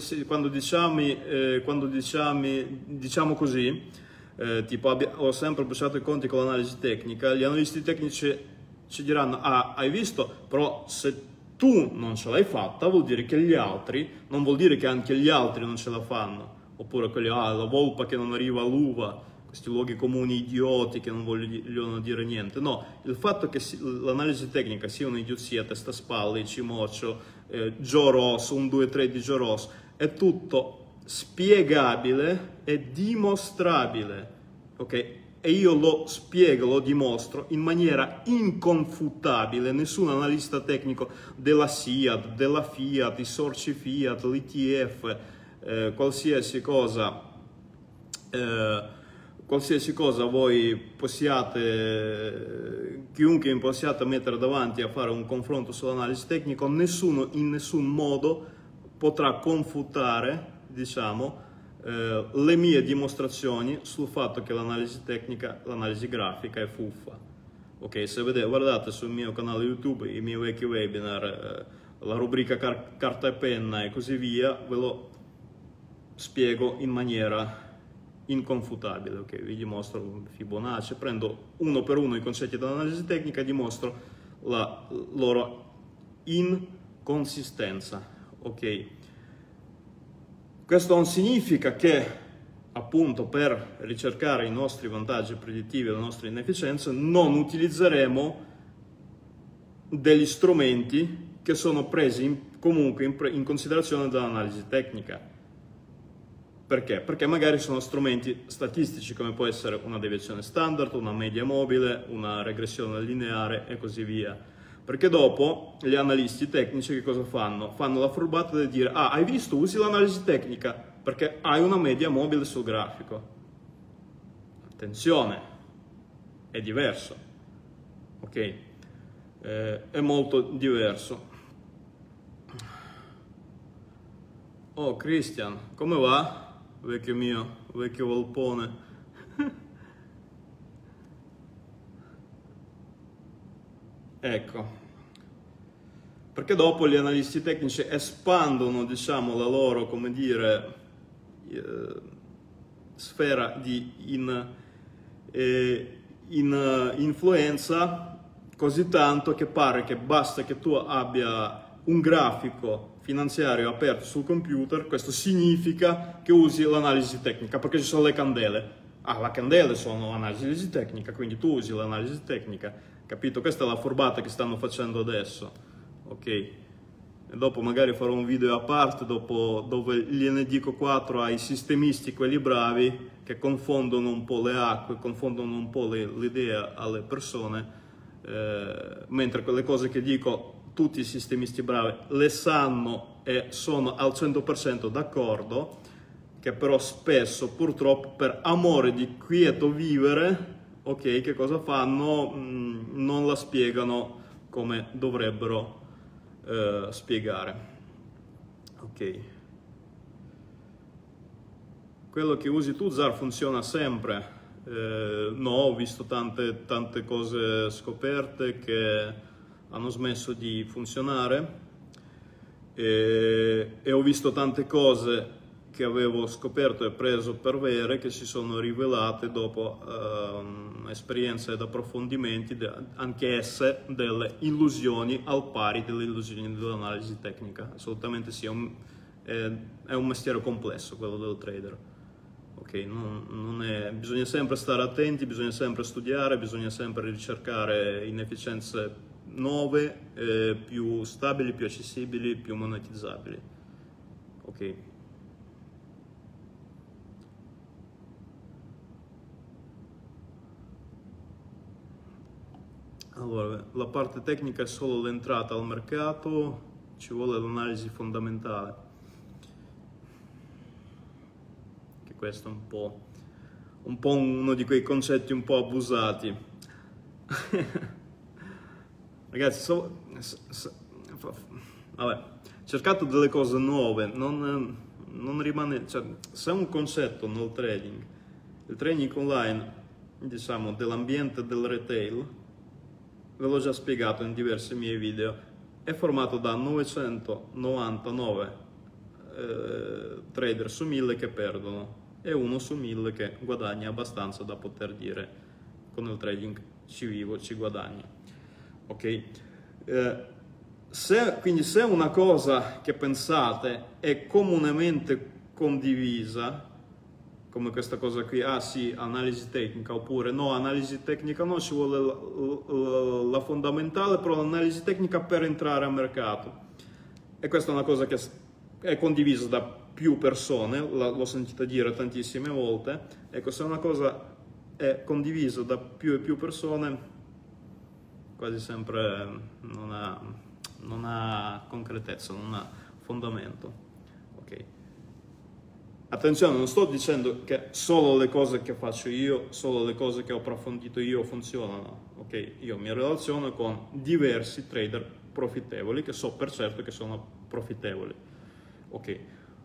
diciamo così, tipo ho sempre bruciato i conti con l'analisi tecnica, gli analisti tecnici ci diranno: ah, hai visto, però se tu non ce l'hai fatta vuol dire che gli altri, non vuol dire che anche gli altri non ce la fanno, oppure quelli, ah, la volpa che non arriva all'uva, questi luoghi comuni idioti che non vogliono dire niente. No, il fatto che l'analisi tecnica sia un'idiozia, testa-spalle, cimoccio, Joe Ross, 1, 2, 3 di Joe Ross, è tutto spiegabile e dimostrabile, ok? E io lo spiego, lo dimostro in maniera inconfutabile. Nessun analista tecnico della SIAD, della Fiat, i sorci Fiat, l'ETF, qualsiasi cosa voi possiate, chiunque possiate mettere davanti a fare un confronto sull'analisi tecnica, nessuno in nessun modo potrà confutare, diciamo, le mie dimostrazioni sul fatto che l'analisi tecnica, l'analisi grafica è fuffa. Ok, se vedete, guardate sul mio canale YouTube i miei vecchi webinar, la rubrica carta e penna e così via, ve lo spiego in maniera inconfutabile. Ok, vi dimostro Fibonacci, prendo uno per uno i concetti dell'analisi tecnica e dimostro la loro inconsistenza. Ok, questo non significa che, appunto, per ricercare i nostri vantaggi predittivi e le nostre inefficienze non utilizzeremo degli strumenti che sono presi comunque in considerazione dall'analisi tecnica. Perché? Perché magari sono strumenti statistici, come può essere una deviazione standard, una media mobile, una regressione lineare e così via. Perché dopo gli analisti tecnici che cosa fanno? Fanno la furbata di dire: ah, hai visto, usi l'analisi tecnica perché hai una media mobile sul grafico. Attenzione, è diverso, ok? È molto diverso. Oh, Christian, come va? Vecchio mio, vecchio volpone. Ecco, perché dopo gli analisti tecnici espandono, diciamo, la loro, come dire, sfera di influenza così tanto che pare che basta che tu abbia un grafico finanziario aperto sul computer, questo significa che usi l'analisi tecnica, perché ci sono le candele. Ah, le candele sono analisi tecnica, quindi tu usi l'analisi tecnica, capito? Questa è la furbata che stanno facendo adesso, ok? E dopo magari farò un video a parte dopo, dove gliene dico 4 ai sistemisti, quelli bravi, che confondono un po' le acque, confondono un po' l'idea alle persone, mentre quelle cose che dico tutti i sistemisti bravi le sanno e sono al 100% d'accordo, che però spesso purtroppo per amore di quieto vivere, ok, che cosa fanno? Non la spiegano come dovrebbero spiegare. Ok. Quello che usi tu, Zar, funziona sempre? No, ho visto tante cose scoperte che hanno smesso di funzionare e ho visto tante cose che avevo scoperto e preso per vere che si sono rivelate dopo esperienze ed approfondimenti, anche esse delle illusioni al pari delle illusioni dell'analisi tecnica. Assolutamente sì, è un mestiere complesso quello del trader. Okay, bisogna sempre stare attenti, bisogna sempre studiare, bisogna sempre ricercare inefficienze nuove, più stabili, più accessibili, più monetizzabili. Ok. Allora, la parte tecnica è solo l'entrata al mercato, ci vuole l'analisi fondamentale. Questo è un po' uno di quei concetti un po' abusati. Ragazzi, vabbè, cercate delle cose nuove, non rimane, cioè, se è un concetto nel trading, il trading online, diciamo, dell'ambiente del retail, ve l'ho già spiegato in diversi miei video, è formato da 999 trader su 1000 che perdono e 1 su 1000 che guadagna abbastanza da poter dire con il trading ci vivo, ci guadagni. Ok? Quindi se una cosa che pensate è comunemente condivisa, come questa cosa qui, ah sì, analisi tecnica, oppure no, analisi tecnica no, ci vuole la fondamentale, però l'analisi tecnica per entrare a mercato. E questa è una cosa che è condivisa da più persone, l'ho sentita dire tantissime volte. Ecco, se una cosa è condivisa da più e più persone, quasi sempre non ha concretezza, non ha fondamento. Ok. Attenzione, non sto dicendo che solo le cose che faccio io, solo le cose che ho approfondito io funzionano. Ok, io mi relaziono con diversi trader profittevoli che so per certo che sono profittevoli. Ok.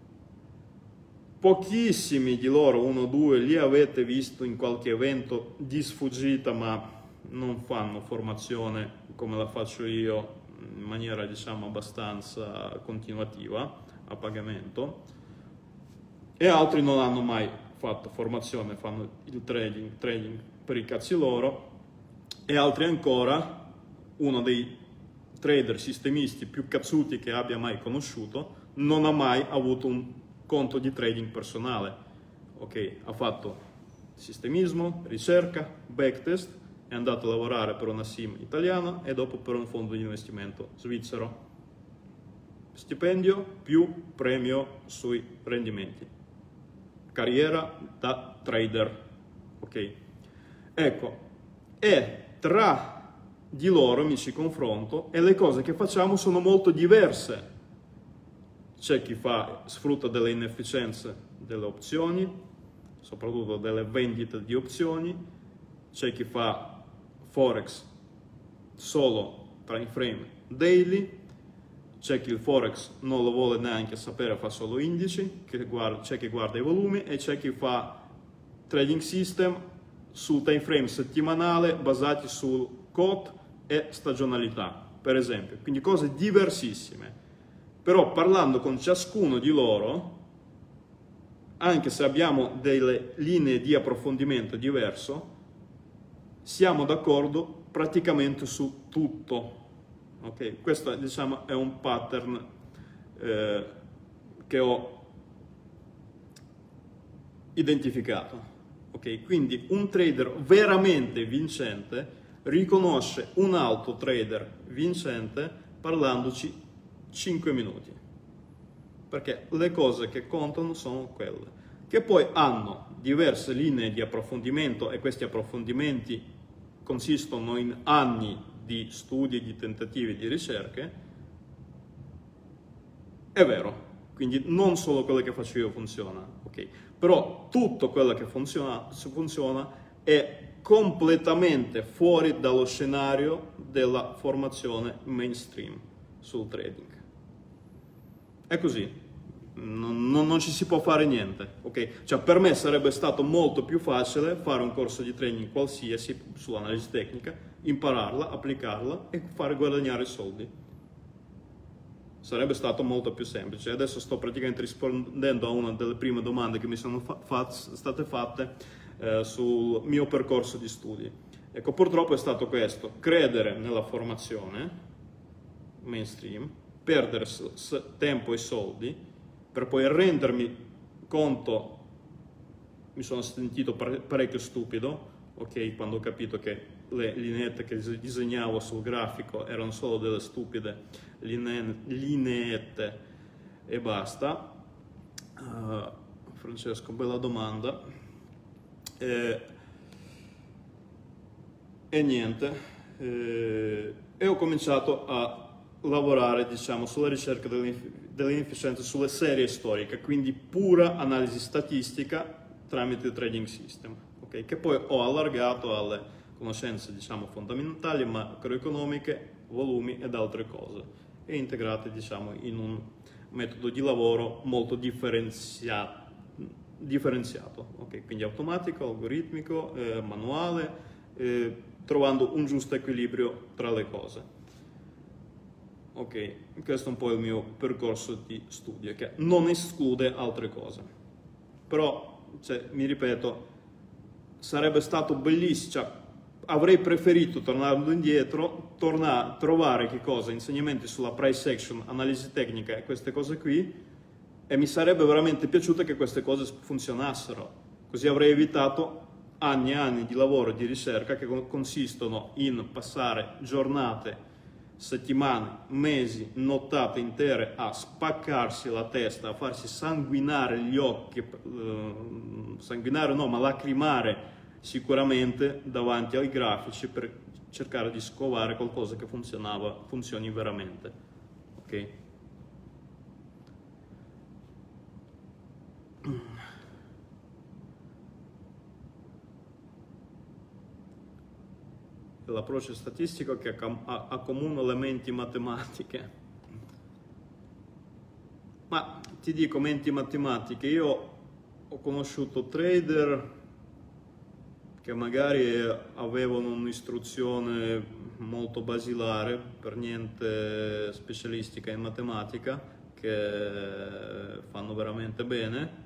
Pochissimi di loro, 1 o 2, li avete visto in qualche evento di sfuggita, ma non fanno formazione come la faccio io in maniera, diciamo, abbastanza continuativa, a pagamento, e altri non hanno mai fatto formazione, fanno il trading per i cazzi loro, e altri ancora, uno dei trader sistemisti più cazzuti che abbia mai conosciuto, non ha mai avuto un conto di trading personale. Ok, ha fatto sistemismo, ricerca, backtest, è andato a lavorare per una SIM italiana e dopo per un fondo di investimento svizzero. Stipendio più premio sui rendimenti. Carriera da trader. Ok, ecco, e tra di loro mi ci confronto e le cose che facciamo sono molto diverse. C'è chi sfrutta delle inefficienze delle opzioni, soprattutto delle vendite di opzioni, c'è chi fa Forex solo time frame daily, c'è chi il Forex non lo vuole neanche sapere, fa solo indici, c'è chi guarda i volumi e c'è chi fa trading system sul time frame settimanale basati sul quote e stagionalità, per esempio. Quindi cose diversissime. Però parlando con ciascuno di loro, anche se abbiamo delle linee di approfondimento diverso, siamo d'accordo praticamente su tutto. Okay? Questo, diciamo, è un pattern che ho identificato. Okay? Quindi un trader veramente vincente riconosce un altro trader vincente parlandoci 5 minuti, perché le cose che contano sono quelle, che poi hanno diverse linee di approfondimento e questi approfondimenti consistono in anni di studi, di tentativi, di ricerche, è vero. Quindi non solo quello che faccio io funziona, ok? Però tutto quello che funziona è completamente fuori dallo scenario della formazione mainstream sul trading. È così, non ci si può fare niente, ok? Cioè, per me sarebbe stato molto più facile fare un corso di trading qualsiasi sull'analisi tecnica, impararla, applicarla e fare guadagnare soldi. Sarebbe stato molto più semplice. Adesso sto praticamente rispondendo a una delle prime domande che mi sono state fatte sul mio percorso di studi. Ecco, purtroppo è stato questo: credere nella formazione mainstream, perdere tempo e soldi per poi rendermi conto, mi sono sentito parecchio stupido, ok, quando ho capito che le lineette che disegnavo sul grafico erano solo delle stupide lineette e basta. Francesco, bella domanda. E niente, e ho cominciato a lavorare, diciamo, sulla ricerca dell'inefficienza sulle serie storiche, quindi pura analisi statistica tramite trading system, okay? Che poi ho allargato alle conoscenze, diciamo, fondamentali, macroeconomiche, volumi ed altre cose, e integrate, diciamo, in un metodo di lavoro molto differenziato, okay? Quindi automatico, algoritmico, manuale, trovando un giusto equilibrio tra le cose. Ok, questo è un po' il mio percorso di studio, che non esclude altre cose. Però, cioè, mi ripeto, sarebbe stato bellissimo, cioè, avrei preferito, tornando indietro, trovare che cosa? Insegnamenti sulla price action, analisi tecnica e queste cose qui, e mi sarebbe veramente piaciuto che queste cose funzionassero. Così avrei evitato anni e anni di lavoro e di ricerca che consistono in passare giornate, settimane, mesi, nottate intere a spaccarsi la testa, a farsi sanguinare gli occhi, sanguinare no, ma lacrimare sicuramente davanti ai grafici per cercare di scovare qualcosa che funzioni veramente, ok? L'approccio statistico che accomuna elementi matematiche. Ma ti dico, menti matematiche, io ho conosciuto trader che magari avevano un'istruzione molto basilare, per niente specialistica in matematica, che fanno veramente bene.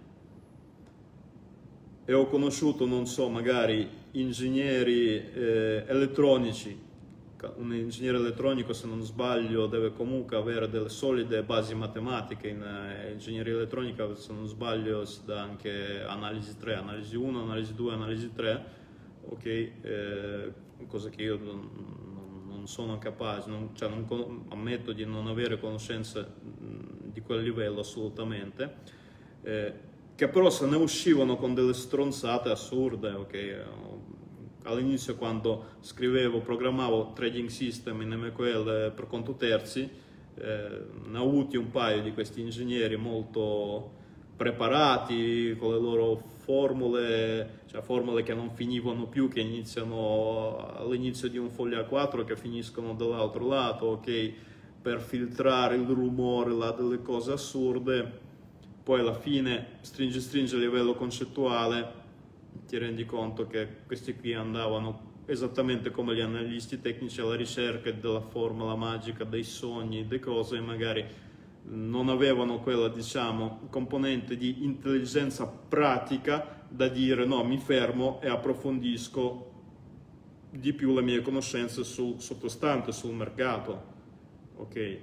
E ho conosciuto, non so, magari ingegneri elettronici. Un ingegnere elettronico, se non sbaglio, deve comunque avere delle solide basi matematiche. In ingegneria elettronica, se non sbaglio, si dà anche analisi 3, analisi 1, analisi 2, analisi 3, ok? Cosa che io non sono capace, ammetto di non avere conoscenze di quel livello assolutamente. Che però se ne uscivano con delle stronzate assurde, ok? All'inizio, quando programmavo trading system in MQL per conto terzi, ne ho avuti un paio di questi ingegneri molto preparati con le loro formule, cioè formule che non finivano più, che iniziano all'inizio di un foglio A4 che finiscono dall'altro lato, ok? Per filtrare il rumore là delle cose assurde. Poi alla fine stringi a livello concettuale, ti rendi conto che questi qui andavano esattamente come gli analisti tecnici alla ricerca della formula magica, dei sogni, delle cose, e magari non avevano quella, diciamo, componente di intelligenza pratica da dire no, mi fermo e approfondisco di più le mie conoscenze sul sottostante, sul mercato, ok?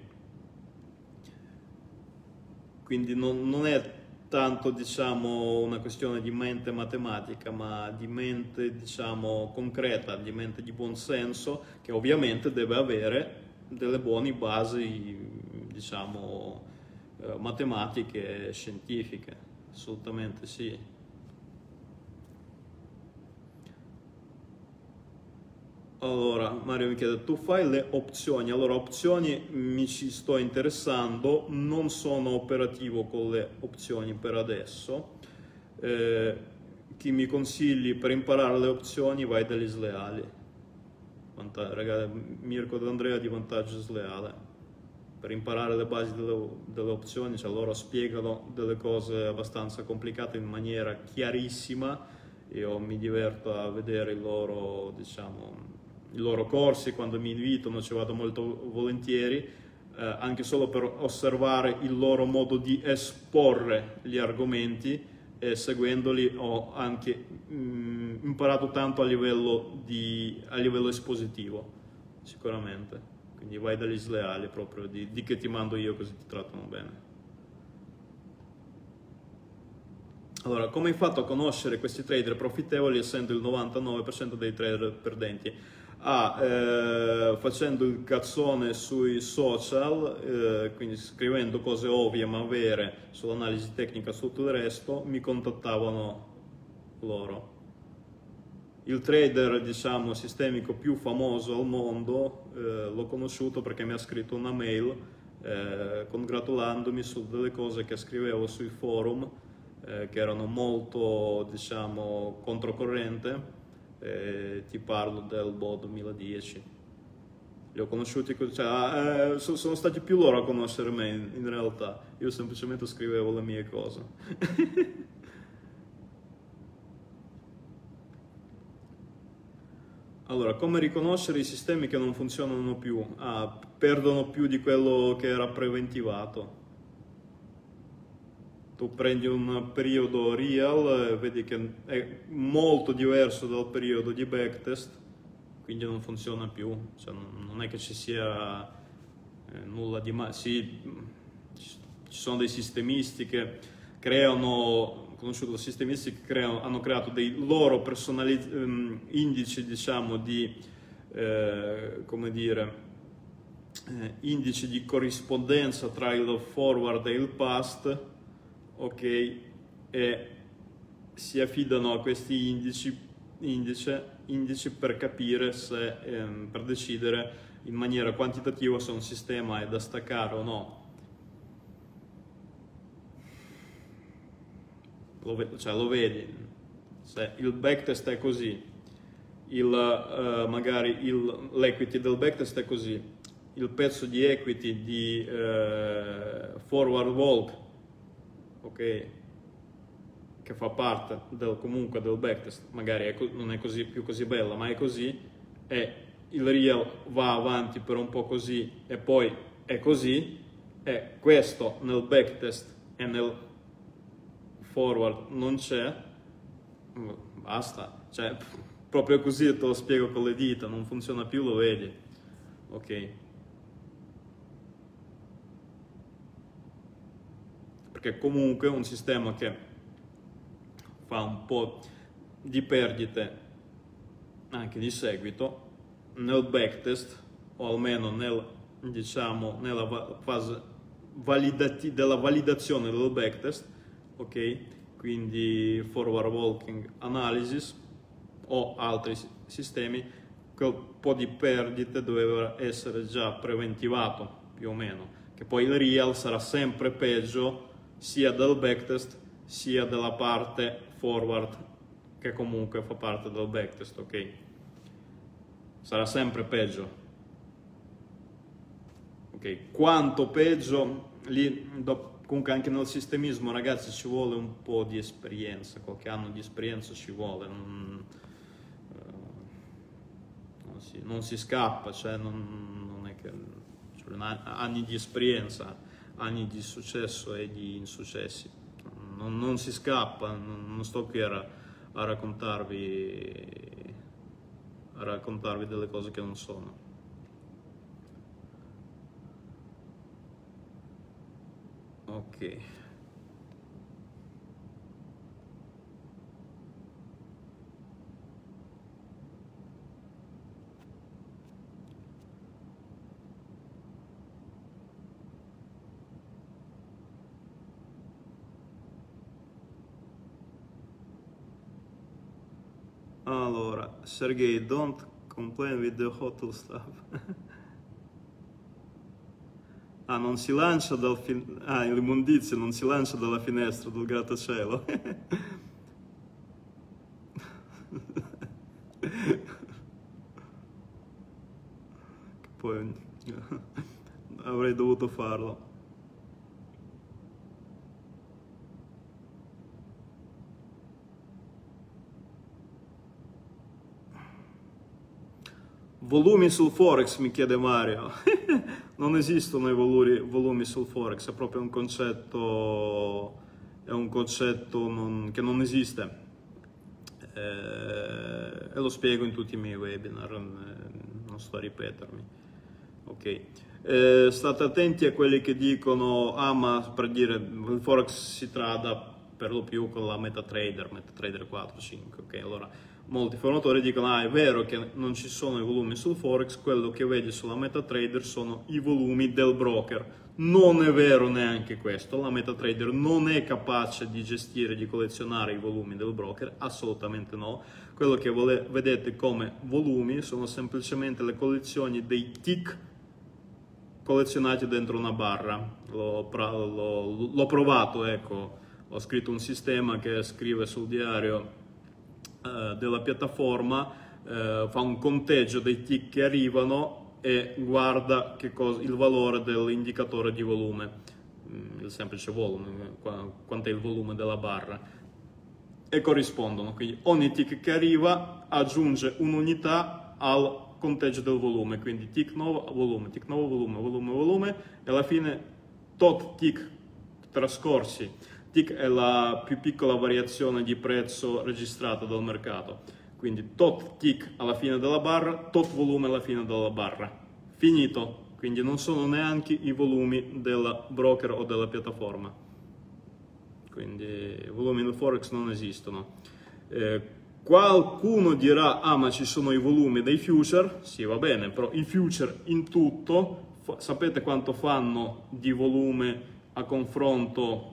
Quindi non è tanto, diciamo, una questione di mente matematica, ma di mente, diciamo, concreta, di mente di buon senso, che ovviamente deve avere delle buone basi, diciamo, matematiche e scientifiche, assolutamente sì. Allora, Mario mi chiede, tu fai le opzioni? Allora, opzioni mi ci sto interessando, non sono operativo con le opzioni per adesso. Chi mi consigli per imparare le opzioni, vai dagli sleali. Ragazzi, Mirko D'Andrea di vantaggio sleale. Per imparare le basi delle opzioni, cioè loro spiegano delle cose abbastanza complicate in maniera chiarissima. Io mi diverto a vedere i loro corsi, quando mi invitano ci vado molto volentieri, anche solo per osservare il loro modo di esporre gli argomenti, e seguendoli ho anche imparato tanto a livello espositivo, sicuramente. Quindi vai dagli sleali proprio, di che ti mando io così ti trattano bene. Allora, come hai fatto a conoscere questi trader profittevoli essendo il 99% dei trader perdenti? Facendo il cazzone sui social, quindi scrivendo cose ovvie ma vere sull'analisi tecnica, su tutto il resto, mi contattavano loro. Il trader, diciamo, sistemico più famoso al mondo, l'ho conosciuto perché mi ha scritto una mail congratulandomi su delle cose che scrivevo sui forum, che erano molto, diciamo, controcorrente. Ti parlo del 2010. Li ho conosciuti, cioè, sono stati più loro a conoscere me in realtà. Io semplicemente scrivevo le mie cose. Allora, come riconoscere i sistemi che non funzionano più? Perdono più di quello che era preventivato. Tu prendi un periodo real e vedi che è molto diverso dal periodo di backtest, quindi non funziona più. Cioè, non è che ci sia nulla di male. Sì, ci sono dei sistemisti che creano, conosciuto sistemisti che hanno creato dei loro indici, diciamo, come dire, indici di corrispondenza tra il forward e il past, ok, e si affidano a questi indici per capire se, per decidere in maniera quantitativa se un sistema è da staccare o no. Lo vedi, se il backtest è così, magari l'equity del backtest è così, il pezzo di equity di forward volt, ok, che fa parte comunque del backtest, magari non è più così bella, ma è così, e il real va avanti per un po' così e poi è così, e questo nel backtest e nel forward non c'è, basta, cioè proprio così te lo spiego con le dita, non funziona più, lo vedi, ok? Perché comunque un sistema che fa un po' di perdite anche di seguito nel backtest, o almeno diciamo, nella fase della validazione del backtest, ok? Quindi forward walking analysis o altri sistemi, quel po' di perdite doveva essere già preventivato più o meno, che poi il real sarà sempre peggio sia del backtest sia della parte forward che comunque fa parte del backtest, ok? Sarà sempre peggio, ok? Quanto peggio lì, comunque anche nel sistemismo, ragazzi, ci vuole un po' di esperienza, qualche anno di esperienza ci vuole, non si scappa, cioè non è che anni di esperienza, anni di successo e di insuccessi, non si scappa, non sto qui a raccontarvi delle cose che non sono. Ok. Allora, Sergey, don't Complain with the hotel staff. Ah, non si lancia l'immondizia non si lancia dalla finestra del grattacielo. Poi avrei dovuto farlo. Volumi sul Forex, mi chiede Mario. Non esistono i volumi sul Forex, è proprio un concetto, che non esiste. E lo spiego in tutti i miei webinar, non sto a ripetermi. Ok. State attenti a quelli che dicono, ma per dire, il Forex si trada per lo più con la MetaTrader 4, 5, ok? Allora, molti formatori dicono, è vero che non ci sono i volumi sul Forex, quello che vedi sulla MetaTrader sono i volumi del broker. Non è vero neanche questo, la MetaTrader non è capace di gestire, di collezionare i volumi del broker, assolutamente no. Quello che vedete come volumi sono semplicemente le collezioni dei tick collezionati dentro una barra. L'ho provato, ecco, ho scritto un sistema che scrive sul diario della piattaforma, fa un conteggio dei tick che arrivano e guarda il valore dell'indicatore di volume, il semplice volume, quanto è il volume della barra, e corrispondono. Quindi ogni tick che arriva aggiunge un'unità al conteggio del volume, quindi tick nuovo, volume, tick nuovo, volume, volume, volume, e alla fine tot tick trascorsi. Tick è la più piccola variazione di prezzo registrata dal mercato. Quindi tot tick alla fine della barra, tot volume alla fine della barra. Finito. Quindi non sono neanche i volumi del broker o della piattaforma. Quindi i volumi del Forex non esistono. Qualcuno dirà, ma ci sono i volumi dei future. Sì, va bene, però i future in tutto, sapete quanto fanno di volume a confronto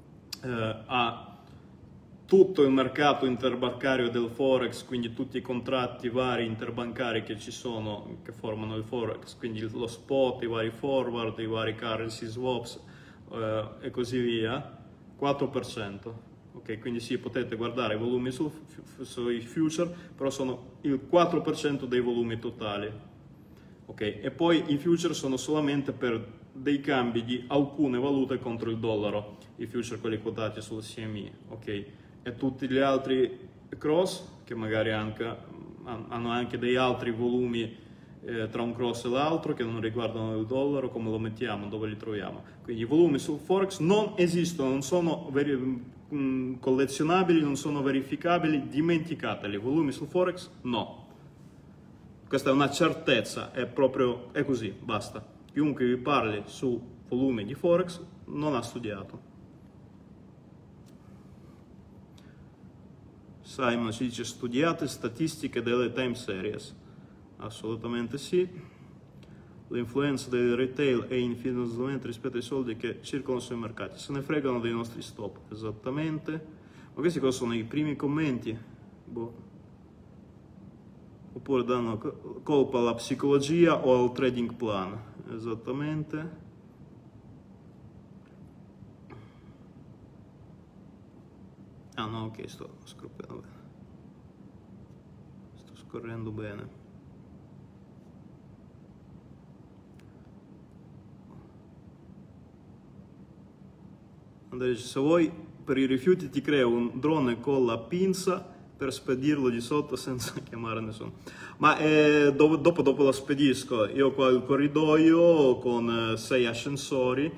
a tutto il mercato interbancario del Forex, quindi tutti i contratti vari interbancari che ci sono, che formano il Forex, quindi lo spot, i vari forward, i vari currency swaps e così via, 4%. Ok, quindi sì, potete guardare i volumi sui future, però sono il 4% dei volumi totali. Ok, e poi i future sono solamente per dei cambi di alcune valute contro il dollaro, i future quelli quotati sul CME, ok? E tutti gli altri cross, che magari hanno anche dei altri volumi tra un cross e l'altro, che non riguardano il dollaro, come lo mettiamo, dove li troviamo. Quindi i volumi sul Forex non esistono, non sono collezionabili, non sono verificabili, dimenticateli. I volumi sul Forex no. Questa è una certezza, è così, basta. Chiunque vi parli su volumi di Forex non ha studiato. Simon ci dice, studiate statistiche delle time series. Assolutamente sì. L'influenza del retail è infinitamente rispetto ai soldi che circolano sui mercati. Se ne fregano dei nostri stop. Esattamente. Ma questi cosa sono i primi commenti? Boh. Oppure danno colpa alla psicologia o al trading plan. Esattamente. Ah no, ok, sto scorrendo bene. Andrea, se vuoi per i rifiuti ti creo un drone con la pinza per spedirlo di sotto senza chiamare nessuno. Ma dopo lo spedisco. Io ho qua il corridoio con 6 ascensori.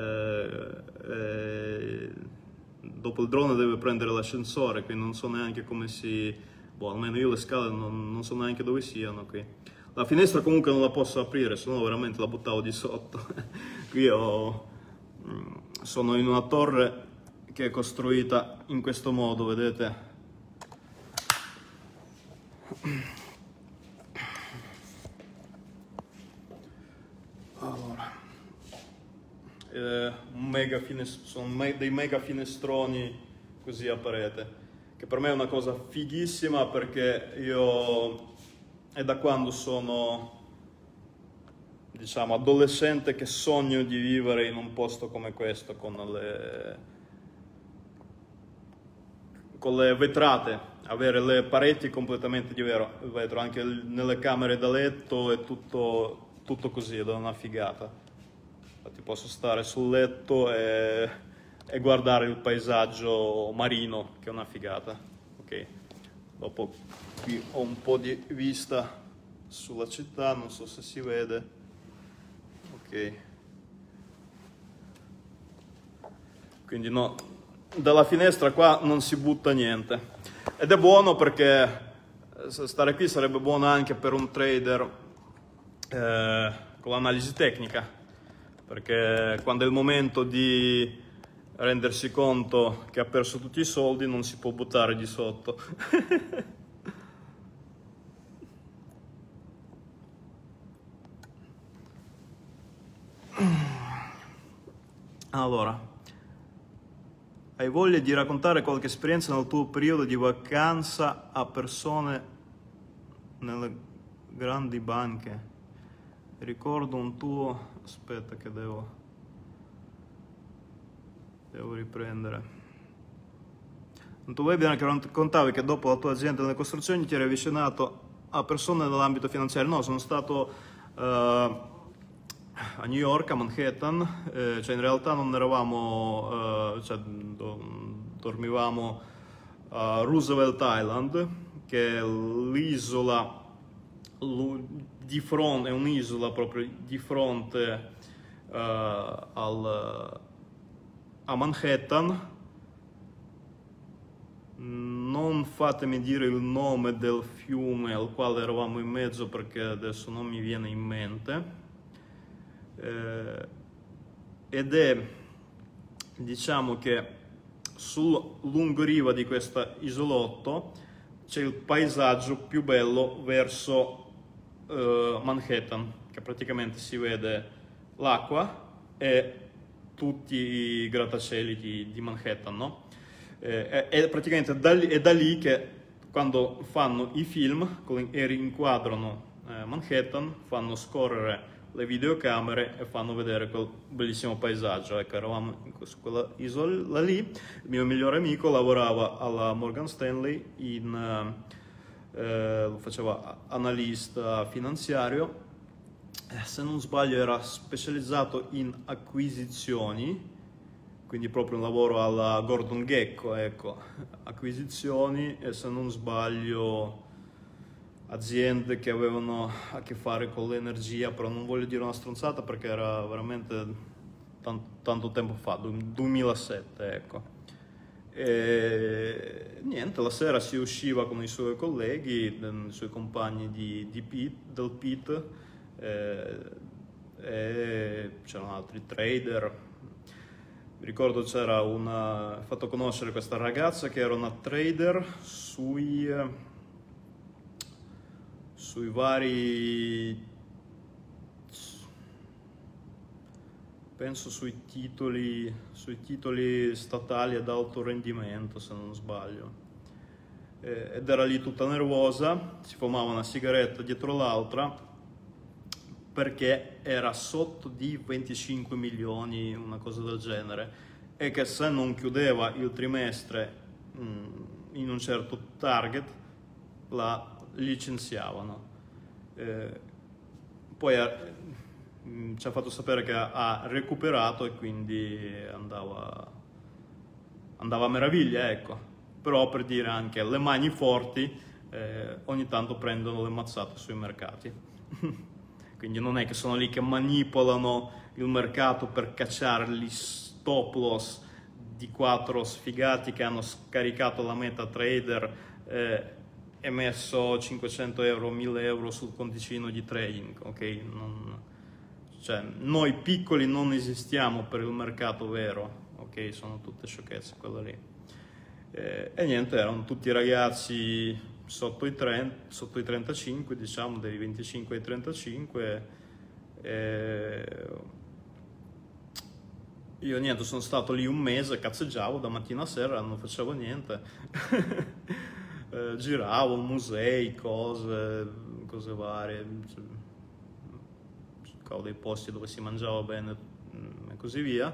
Dopo il drone deve prendere l'ascensore, quindi non so neanche come si... Boh, almeno io le scale non so neanche dove siano qui. La finestra comunque non la posso aprire, se no veramente la buttavo di sotto. Qui sono in una torre che è costruita in questo modo, vedete? Allora, sono dei mega finestroni così a parete, che per me è una cosa fighissima perché io è da quando sono, diciamo, adolescente che sogno di vivere in un posto come questo, con le vetrate, avere le pareti completamente di vetro, anche nelle camere da letto è tutto così, ed è una figata. Infatti posso stare sul letto e guardare il paesaggio marino, che è una figata. Ok, dopo qui ho un po' di vista sulla città, non so se si vede. Ok, quindi no, dalla finestra qua non si butta niente, ed è buono perché stare qui sarebbe buono anche per un trader con l'analisi tecnica, perché quando è il momento di rendersi conto che ha perso tutti i soldi non si può buttare di sotto. Allora, hai voglia di raccontare qualche esperienza nel tuo periodo di vacanza a persone nelle grandi banche? Ricordo un tuo... Aspetta che devo riprendere. Un tuo webinar che raccontavi che dopo la tua azienda nelle costruzioni ti eri avvicinato a persone nell'ambito finanziario. No, sono stato a New York, a Manhattan, cioè in realtà non eravamo, cioè dormivamo a Roosevelt Island, che è l'isola di fronte, è un'isola proprio di fronte a Manhattan. Non fatemi dire il nome del fiume al quale eravamo in mezzo, perché adesso non mi viene in mente. Ed è, diciamo che sul lungoriva di questo isolotto c'è il paesaggio più bello verso Manhattan, che praticamente si vede l'acqua e tutti i grattacieli di Manhattan, no? E praticamente è da lì che quando fanno i film e rinquadrano Manhattan, fanno scorrere le videocamere e fanno vedere quel bellissimo paesaggio. Ecco, eravamo su quella isola lì, il mio migliore amico lavorava alla Morgan Stanley, faceva analista finanziario, se non sbaglio era specializzato in acquisizioni, quindi proprio un lavoro alla Gordon Gekko, ecco, acquisizioni, e se non sbaglio aziende che avevano a che fare con l'energia, però non voglio dire una stronzata perché era veramente tanto tempo fa, 2007, ecco. E niente, la sera si usciva con i suoi colleghi, i suoi compagni del PIT, e c'erano altri trader. Mi ricordo c'era fatto conoscere questa ragazza che era una trader sui vari, penso sui titoli statali ad alto rendimento, se non sbaglio, ed era lì tutta nervosa, si fumava una sigaretta dietro l'altra perché era sotto di 25 milioni, una cosa del genere, e che se non chiudeva il trimestre in un certo target la licenziavano. Poi ci ha fatto sapere che ha recuperato e quindi andava a meraviglia, ecco. Però, per dire, anche le mani forti ogni tanto prendono le mazzate sui mercati. Quindi non è che sono lì che manipolano il mercato per cacciare gli stop loss di 4 sfigati che hanno scaricato la MetaTrader e messo 500 euro, 1000 euro sul conticino di trading, ok? Cioè, noi piccoli non esistiamo per il mercato vero, ok? Sono tutte sciocchezze quelle lì. E niente, erano tutti ragazzi sotto i 35, diciamo, dai 25 ai 35. Io niente, sono stato lì un mese, cazzeggiavo da mattina a sera, non facevo niente. Giravo, musei, cose, cose varie, cercavo dei posti dove si mangiava bene e così via.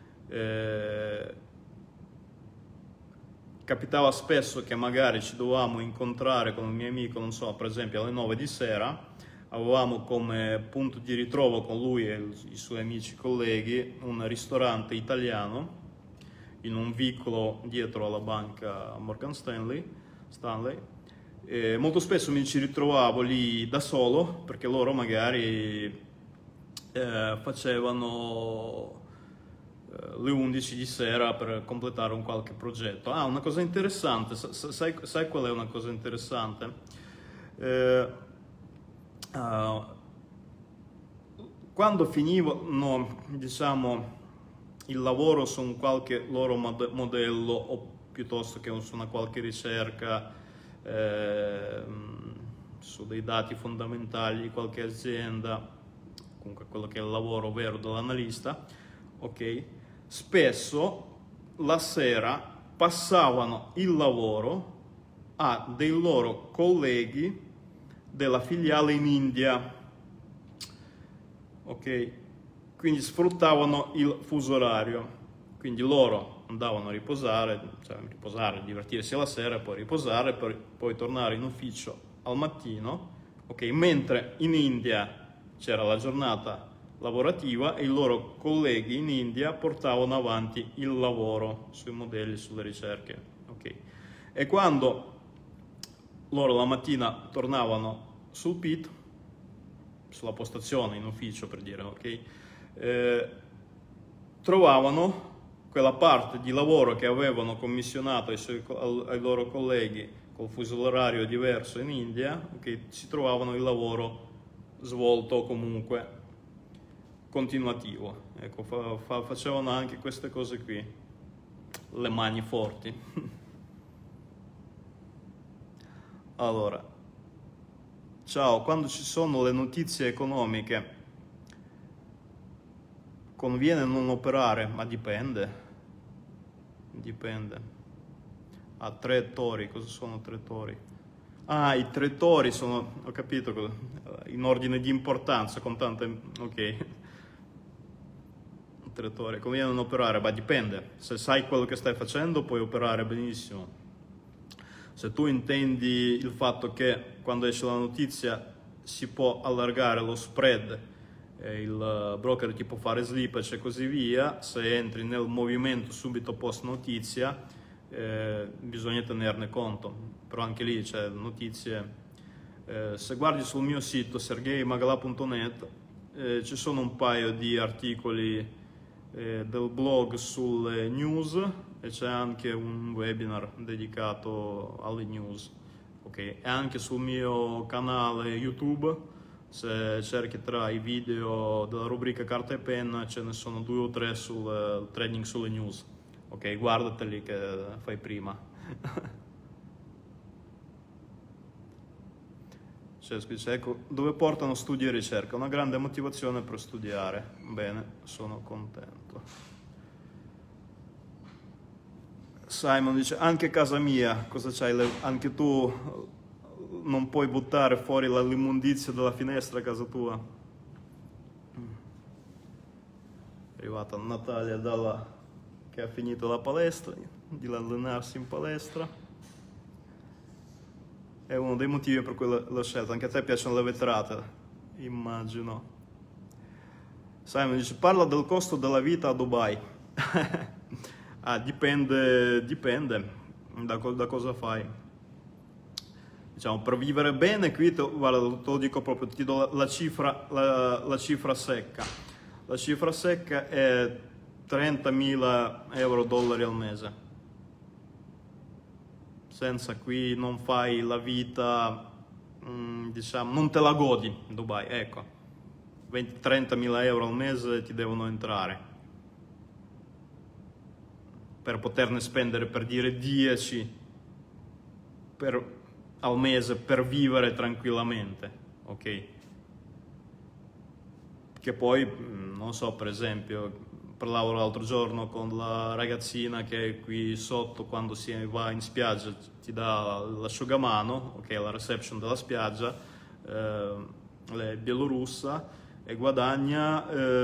Capitava spesso che magari ci dovevamo incontrare con un mio amico, non so, per esempio alle 9 di sera, avevamo come punto di ritrovo con lui e i suoi amici colleghi un ristorante italiano in un vicolo dietro alla banca Morgan Stanley. Molto spesso mi ci ritrovavo lì da solo perché loro magari facevano le 11 di sera per completare un qualche progetto. Una cosa interessante, sai qual è una cosa interessante? Quando finivano, diciamo, il lavoro su un qualche loro modello o piuttosto che su una qualche ricerca su dei dati fondamentali di qualche azienda, comunque quello che è il lavoro vero dell'analista, ok? Spesso la sera passavano il lavoro a dei loro colleghi della filiale in India, ok? Quindi sfruttavano il fuso orario, quindi loro andavano a riposare, divertirsi la sera, poi riposare, poi tornare in ufficio al mattino, ok? Mentre in India c'era la giornata lavorativa e i loro colleghi in India portavano avanti il lavoro sui modelli, sulle ricerche, ok? E quando loro la mattina tornavano sul pit, sulla postazione in ufficio per dire, ok? Trovavano quella parte di lavoro che avevano commissionato ai loro colleghi col fuso orario diverso in India, okay? Si trovavano il lavoro svolto comunque continuativo, ecco, facevano anche queste cose qui, le mani forti. Allora, ciao, quando ci sono le notizie economiche conviene non operare? Ma dipende. Tre tori, cosa sono tre tori? I tre tori sono, ho capito, in ordine di importanza, con tante, ok. Tre tori, conviene non operare? Ma dipende, se sai quello che stai facendo puoi operare benissimo. Se tu intendi il fatto che quando esce la notizia si può allargare lo spread, il broker ti può fare slippage e così via, se entri nel movimento subito post notizia bisogna tenerne conto, però anche lì c'è notizie. Se guardi sul mio sito sergeimagala.net ci sono un paio di articoli del blog sulle news e c'è anche un webinar dedicato alle news, ok? E anche sul mio canale YouTube, se cerchi tra i video della rubrica carta e penna, ce ne sono 2 o 3 sul trading sulle news, ok? Guardateli che fai prima. Ecco, dove portano studi e ricerca? Una grande motivazione per studiare. Bene, sono contento. Simon dice, anche casa mia, cosa c'hai? Anche tu non puoi buttare fuori l'immondizia dalla finestra a casa tua? È arrivata Natalia che ha finito la palestra, di allenarsi in palestra. È uno dei motivi per cui l'ho scelta. Anche a te piacciono le vetrate, immagino. Simon dice, parla del costo della vita a Dubai. Dipende da cosa fai. Diciamo, per vivere bene qui, guarda, te lo dico proprio, ti do la cifra secca. La cifra secca è 30.000 euro, dollari al mese. Senza qui non fai la vita, diciamo, non te la godi in Dubai, ecco. 20-30.000 euro al mese ti devono entrare per poterne spendere, per dire 10 al mese per vivere tranquillamente, ok? Che poi, non so, per esempio, parlavo l'altro giorno con la ragazzina che qui sotto, quando si va in spiaggia, ti dà l'asciugamano, ok, la reception della spiaggia, lei è bielorussa e guadagna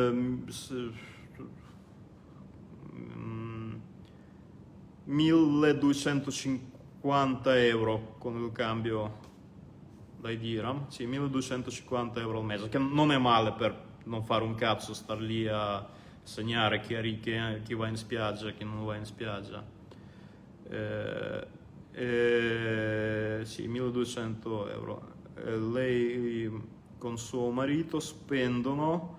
1250 euro con il cambio dai dirham, sì, 1250 euro al mese, che non è male per non fare un cazzo, star lì a segnare chi va in spiaggia e chi non va in spiaggia. Sì, 1200 euro. Lei con suo marito spendono,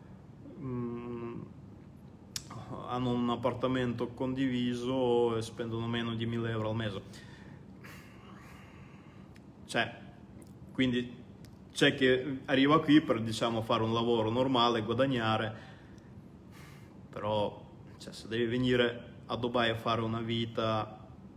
hanno un appartamento condiviso e spendono meno di 1000 euro al mese. Cioè, quindi c'è chi arriva qui per, diciamo, fare un lavoro normale, guadagnare, però cioè, se devi venire a Dubai a fare una vita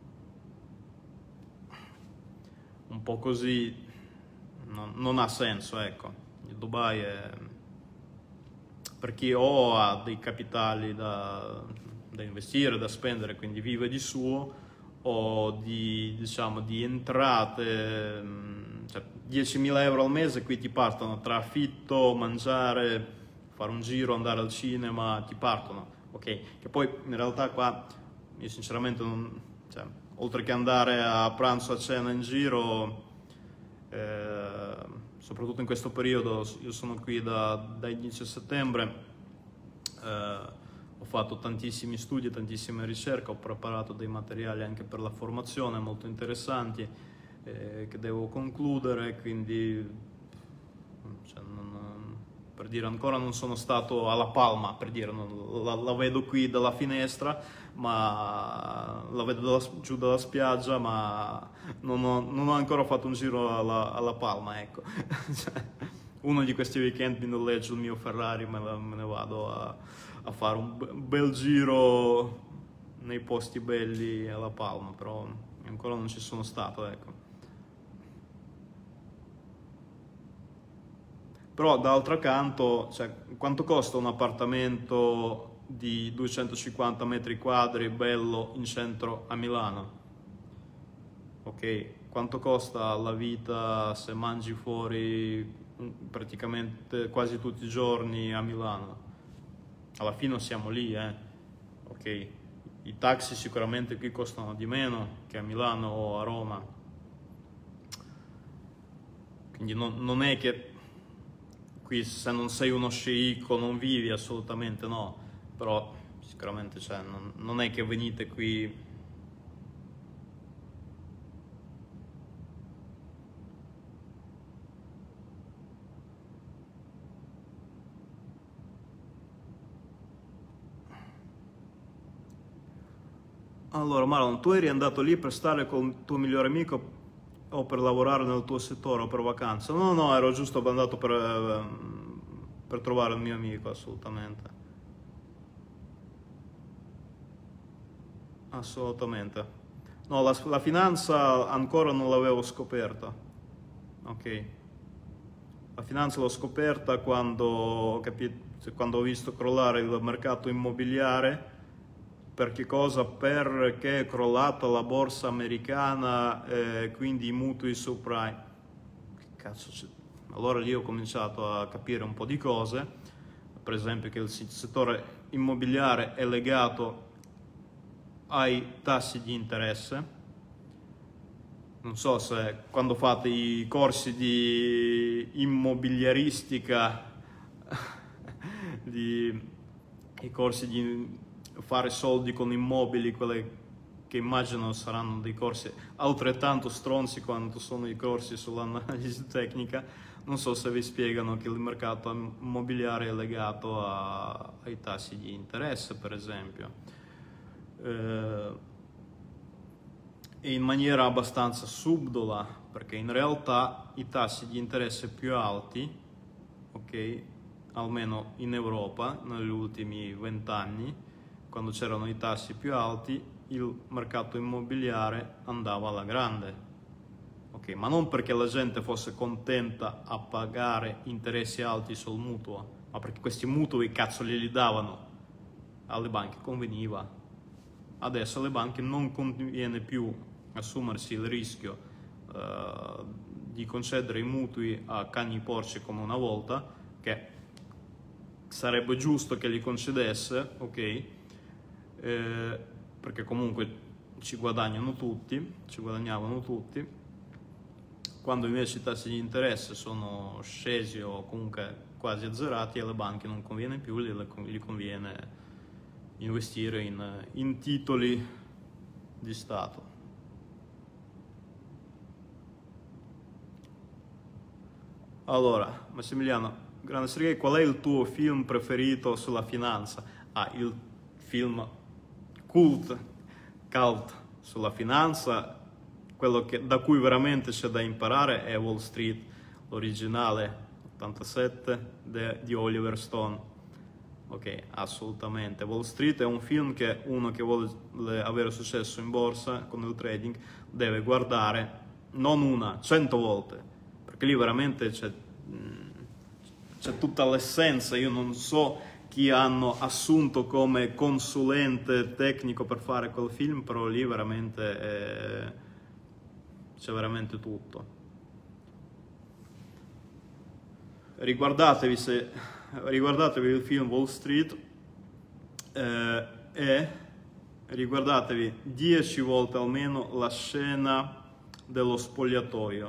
un po' così non ha senso, ecco. Dubai è per chi o ha dei capitali da investire, da spendere, quindi vive di suo, o diciamo, di entrate, cioè 10.000 euro al mese qui ti partono tra affitto, mangiare, fare un giro, andare al cinema, ti partono, ok? Che poi in realtà qua io sinceramente non, cioè, oltre che andare a pranzo, a cena in giro, soprattutto in questo periodo, io sono qui da inizio settembre, ho fatto tantissimi studi, tantissime ricerche, ho preparato dei materiali anche per la formazione molto interessanti che devo concludere, quindi cioè, per dire, ancora non sono stato alla Palma, per dire, la vedo qui dalla finestra, ma la vedo giù dalla spiaggia, ma non ho ancora fatto un giro alla Palma, ecco. Cioè, uno di questi weekend mi noleggio il mio Ferrari, me ne vado a fare un bel giro nei posti belli alla Palma, però ancora non ci sono stato, ecco. Però d'altro canto, cioè, quanto costa un appartamento di 250 metri quadri bello in centro a Milano? Ok, quanto costa la vita se mangi fuori praticamente quasi tutti i giorni a Milano? Alla fine siamo lì, ok. I taxi sicuramente qui costano di meno che a Milano o a Roma, quindi non è che qui se non sei uno sceicco non vivi, assolutamente no, però sicuramente cioè, non è che venite qui Allora, Marlon, tu eri andato lì per stare con il tuo migliore amico o per lavorare nel tuo settore o per vacanza? No, ero giusto andato per trovare il mio amico, assolutamente. Assolutamente. No, la finanza ancora non l'avevo scoperta. Ok. La finanza l'ho scoperta quando quando ho visto crollare il mercato immobiliare. Per che cosa? Perché è crollata la borsa americana, quindi i mutui subprime. Che cazzo c'è? Allora lì ho cominciato a capire un po' di cose, per esempio che il settore immobiliare è legato ai tassi di interesse. Non so se quando fate i corsi di immobiliaristica, i corsi di fare soldi con immobili, quelli che immagino saranno dei corsi altrettanto stronzi quanto sono i corsi sull'analisi tecnica, non so se vi spiegano che il mercato immobiliare è legato ai tassi di interesse, per esempio, e in maniera abbastanza subdola, perché in realtà i tassi di interesse più alti, ok, almeno in Europa negli ultimi 20 anni, quando c'erano i tassi più alti, il mercato immobiliare andava alla grande, ok, ma non perché la gente fosse contenta a pagare interessi alti sul mutuo, ma perché questi mutui cazzo li davano alle banche, conveniva. Adesso alle banche non conviene più assumersi il rischio di concedere i mutui a cani porci come una volta, che sarebbe giusto che li concedesse, ok? Perché comunque ci guadagnavano tutti. Quando invece i tassi di interesse sono scesi o comunque quasi azzerati, alle banche non conviene più, gli conviene investire in titoli di Stato. Allora, Massimiliano, grande Sergei, qual è il tuo film preferito sulla finanza? Il film cult sulla finanza, quello da cui veramente c'è da imparare è Wall Street, l'originale 87 di Oliver Stone. Ok, assolutamente. Wall Street è un film che uno che vuole avere successo in borsa con il trading deve guardare non 100 volte, perché lì veramente c'è tutta l'essenza. Io non so chi hanno assunto come consulente tecnico per fare quel film, però lì veramente c'è veramente tutto. Riguardatevi il film Wall Street e riguardatevi 10 volte almeno la scena dello spogliatoio.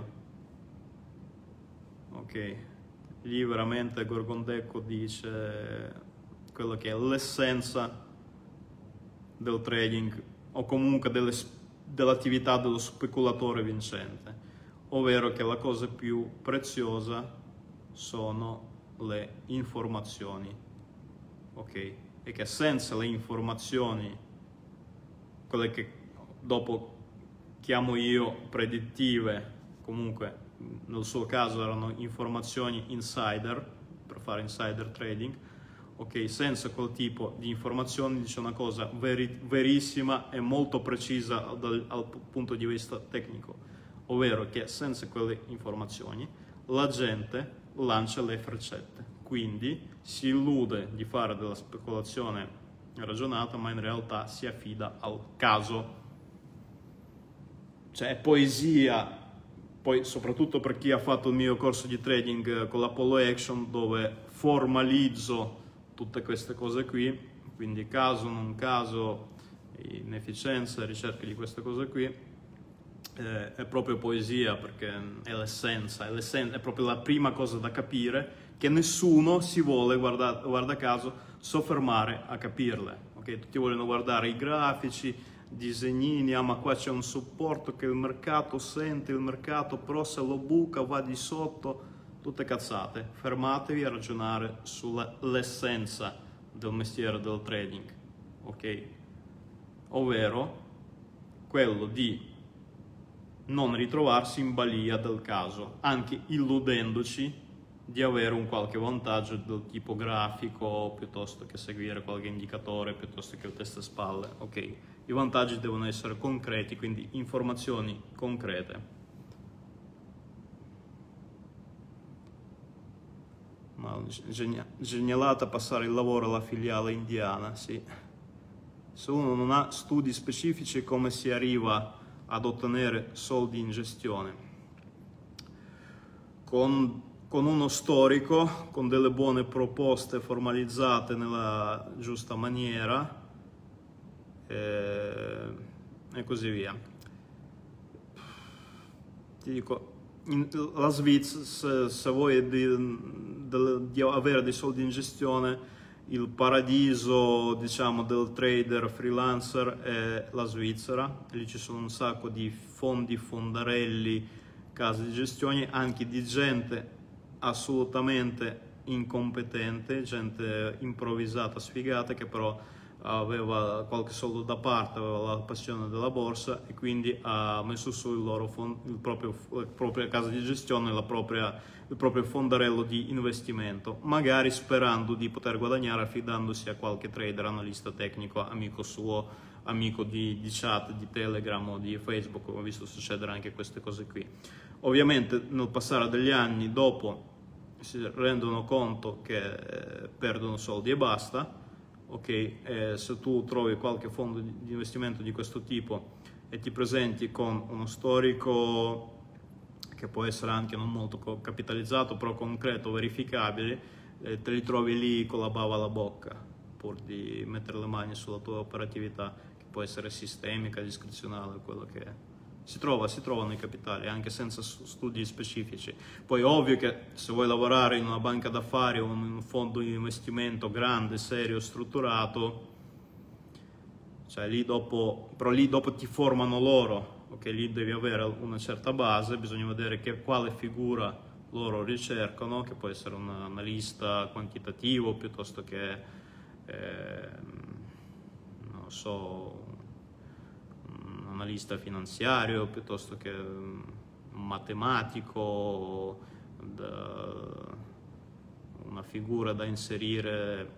Ok, lì veramente Gorgondeco dice quello che è l'essenza del trading o comunque dell'attività dello speculatore vincente, ovvero che la cosa più preziosa sono le informazioni, ok? E che senza le informazioni, quelle che dopo chiamo io predittive, comunque nel suo caso erano informazioni insider, per fare insider trading, ok, senza quel tipo di informazioni dice una cosa verissima e molto precisa dal punto di vista tecnico, ovvero che senza quelle informazioni la gente lancia le freccette, quindi si illude di fare della speculazione ragionata, ma in realtà si affida al caso. Cioè è poesia, poi soprattutto per chi ha fatto il mio corso di trading con l'Apollo Action, dove formalizzo tutte queste cose qui, quindi caso, non caso, inefficienza, ricerca di queste cose qui, è proprio poesia, perché è l'essenza, è proprio la prima cosa da capire, che nessuno si vuole, guarda caso, soffermare a capirle, ok? Tutti vogliono guardare i grafici, disegnini, ma qua c'è un supporto che il mercato sente, il mercato però se lo buca va di sotto, tutte cazzate. Fermatevi a ragionare sull'essenza del mestiere del trading, ok? Ovvero quello di non ritrovarsi in balia del caso, anche illudendoci di avere un qualche vantaggio del tipo grafico, piuttosto che seguire qualche indicatore, piuttosto che il testa-spalle, ok? I vantaggi devono essere concreti, quindi informazioni concrete. Ma genialata passare il lavoro alla filiale indiana, sì. Se uno non ha studi specifici, come si arriva ad ottenere soldi in gestione? Con uno storico, con delle buone proposte formalizzate nella giusta maniera e così via. Ti dico, la Svizzera, se vuoi di avere dei soldi in gestione, il paradiso, diciamo, del trader freelancer è la Svizzera. Lì ci sono un sacco di fondi, fondarelli, case di gestione, anche di gente assolutamente incompetente, gente improvvisata, sfigata, che però aveva qualche soldo da parte, aveva la passione della borsa e quindi ha messo su la propria casa di gestione, il proprio fondarello di investimento, magari sperando di poter guadagnare affidandosi a qualche trader, analista tecnico, amico suo, amico di chat, di Telegram o di Facebook. Ho visto succedere anche queste cose qui. Ovviamente nel passare degli anni dopo si rendono conto che perdono soldi e basta. Ok, se tu trovi qualche fondo di investimento di questo tipo e ti presenti con uno storico che può essere anche non molto capitalizzato, però concreto, verificabile, te li trovi lì con la bava alla bocca, pur di mettere le mani sulla tua operatività, che può essere sistemica, discrezionale, quello che è. Si trovano i capitali, anche senza studi specifici. Poi ovvio che se vuoi lavorare in una banca d'affari o in un fondo di investimento grande, serio, strutturato, cioè però lì dopo ti formano loro, ok? Lì devi avere una certa base, bisogna vedere quale figura loro ricercano, che può essere un analista quantitativo piuttosto che, non so, un analista finanziario, piuttosto che un matematico, una figura da inserire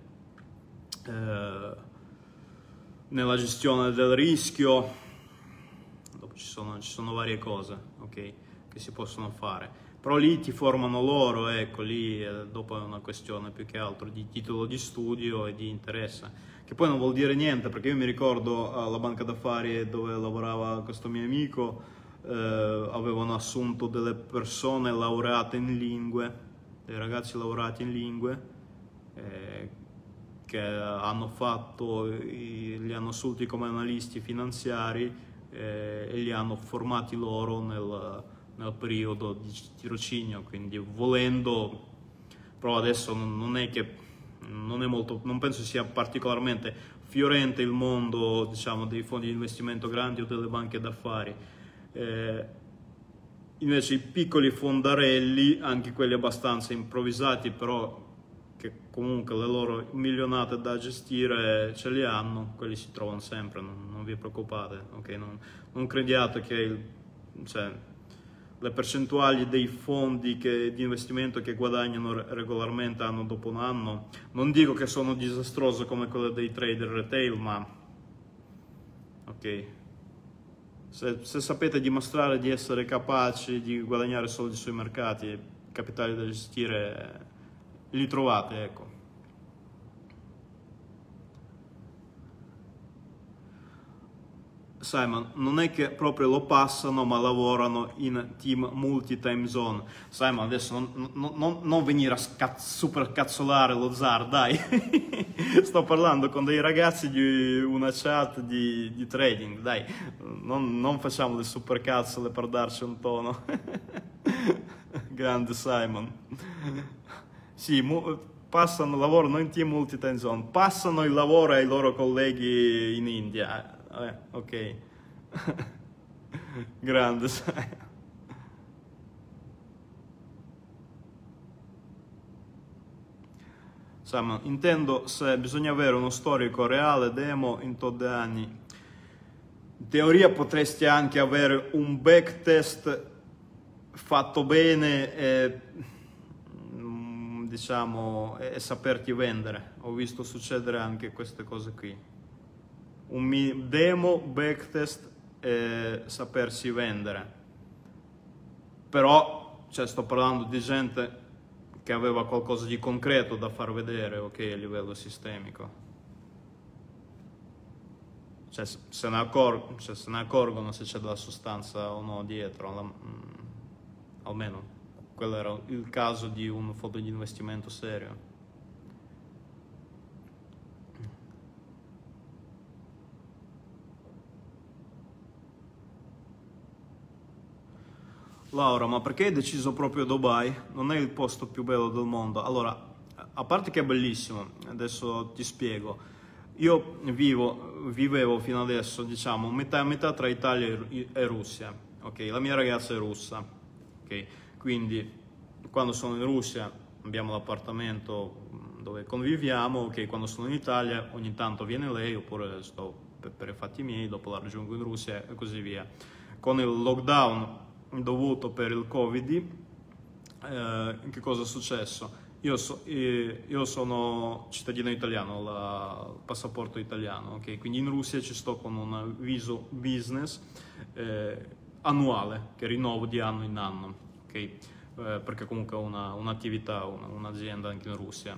nella gestione del rischio. Dopo ci sono varie cose, ok, che si possono fare. Però lì ti formano loro, ecco, lì dopo è una questione più che altro di titolo di studio e di interesse, che poi non vuol dire niente, perché io mi ricordo alla banca d'affari dove lavorava questo mio amico, avevano assunto delle persone laureate in lingue, dei ragazzi laureati in lingue, che li hanno assunti come analisti finanziari e li hanno formati loro nel periodo di tirocinio, quindi volendo, però adesso non è che non penso sia particolarmente fiorente il mondo, diciamo, dei fondi di investimento grandi o delle banche d'affari. Invece i piccoli fondarelli, anche quelli abbastanza improvvisati, però che comunque le loro milionate da gestire ce li hanno, quelli si trovano sempre, non vi preoccupate, ok? Non crediate che le percentuali dei fondi di investimento che guadagnano regolarmente anno dopo anno, non dico che sono disastrose come quelle dei trader retail, ma ok, se sapete dimostrare di essere capaci di guadagnare soldi sui mercati, capitali da gestire, li trovate, ecco. Simon, non è che proprio lo passano, ma lavorano in team multi-time zone. Simon, adesso non venire a super cazzolare lo zar, dai. Sto parlando con dei ragazzi di una chat di trading, dai. Non facciamo le super cazzole per darci un tono. Grande Simon. Sì, lavorano in team multi-time zone, passano il lavoro ai loro colleghi in India. Ok. Grande, sai. Insomma, intendo se bisogna avere uno storico reale demo in tot anni. In teoria potresti anche avere un backtest fatto bene diciamo, e saperti vendere. Ho visto succedere anche queste cose qui. Un demo, backtest e sapersi vendere. Però, sto parlando di gente che aveva qualcosa di concreto da far vedere, ok, a livello sistemico. Se ne accorgono se c'è della sostanza o no dietro, almeno quello era il caso di un fondo di investimento serio. Laura, ma perché hai deciso proprio Dubai? Non è il posto più bello del mondo. Allora, a parte che è bellissimo, adesso ti spiego. Io vivevo fino adesso, diciamo, metà tra Italia e Russia, ok? La mia ragazza è russa, ok? Quindi, quando sono in Russia abbiamo l'appartamento dove conviviamo, ok? Quando sono in Italia ogni tanto viene lei, oppure sto per i fatti miei, dopo la raggiungo in Russia e così via. Con il lockdown dovuto per il Covid, che cosa è successo? Io sono cittadino italiano, il passaporto italiano, ok? Quindi in Russia ci sto con un viso business annuale che rinnovo di anno in anno, ok? Perché comunque ho un'attività, un'azienda anche in Russia.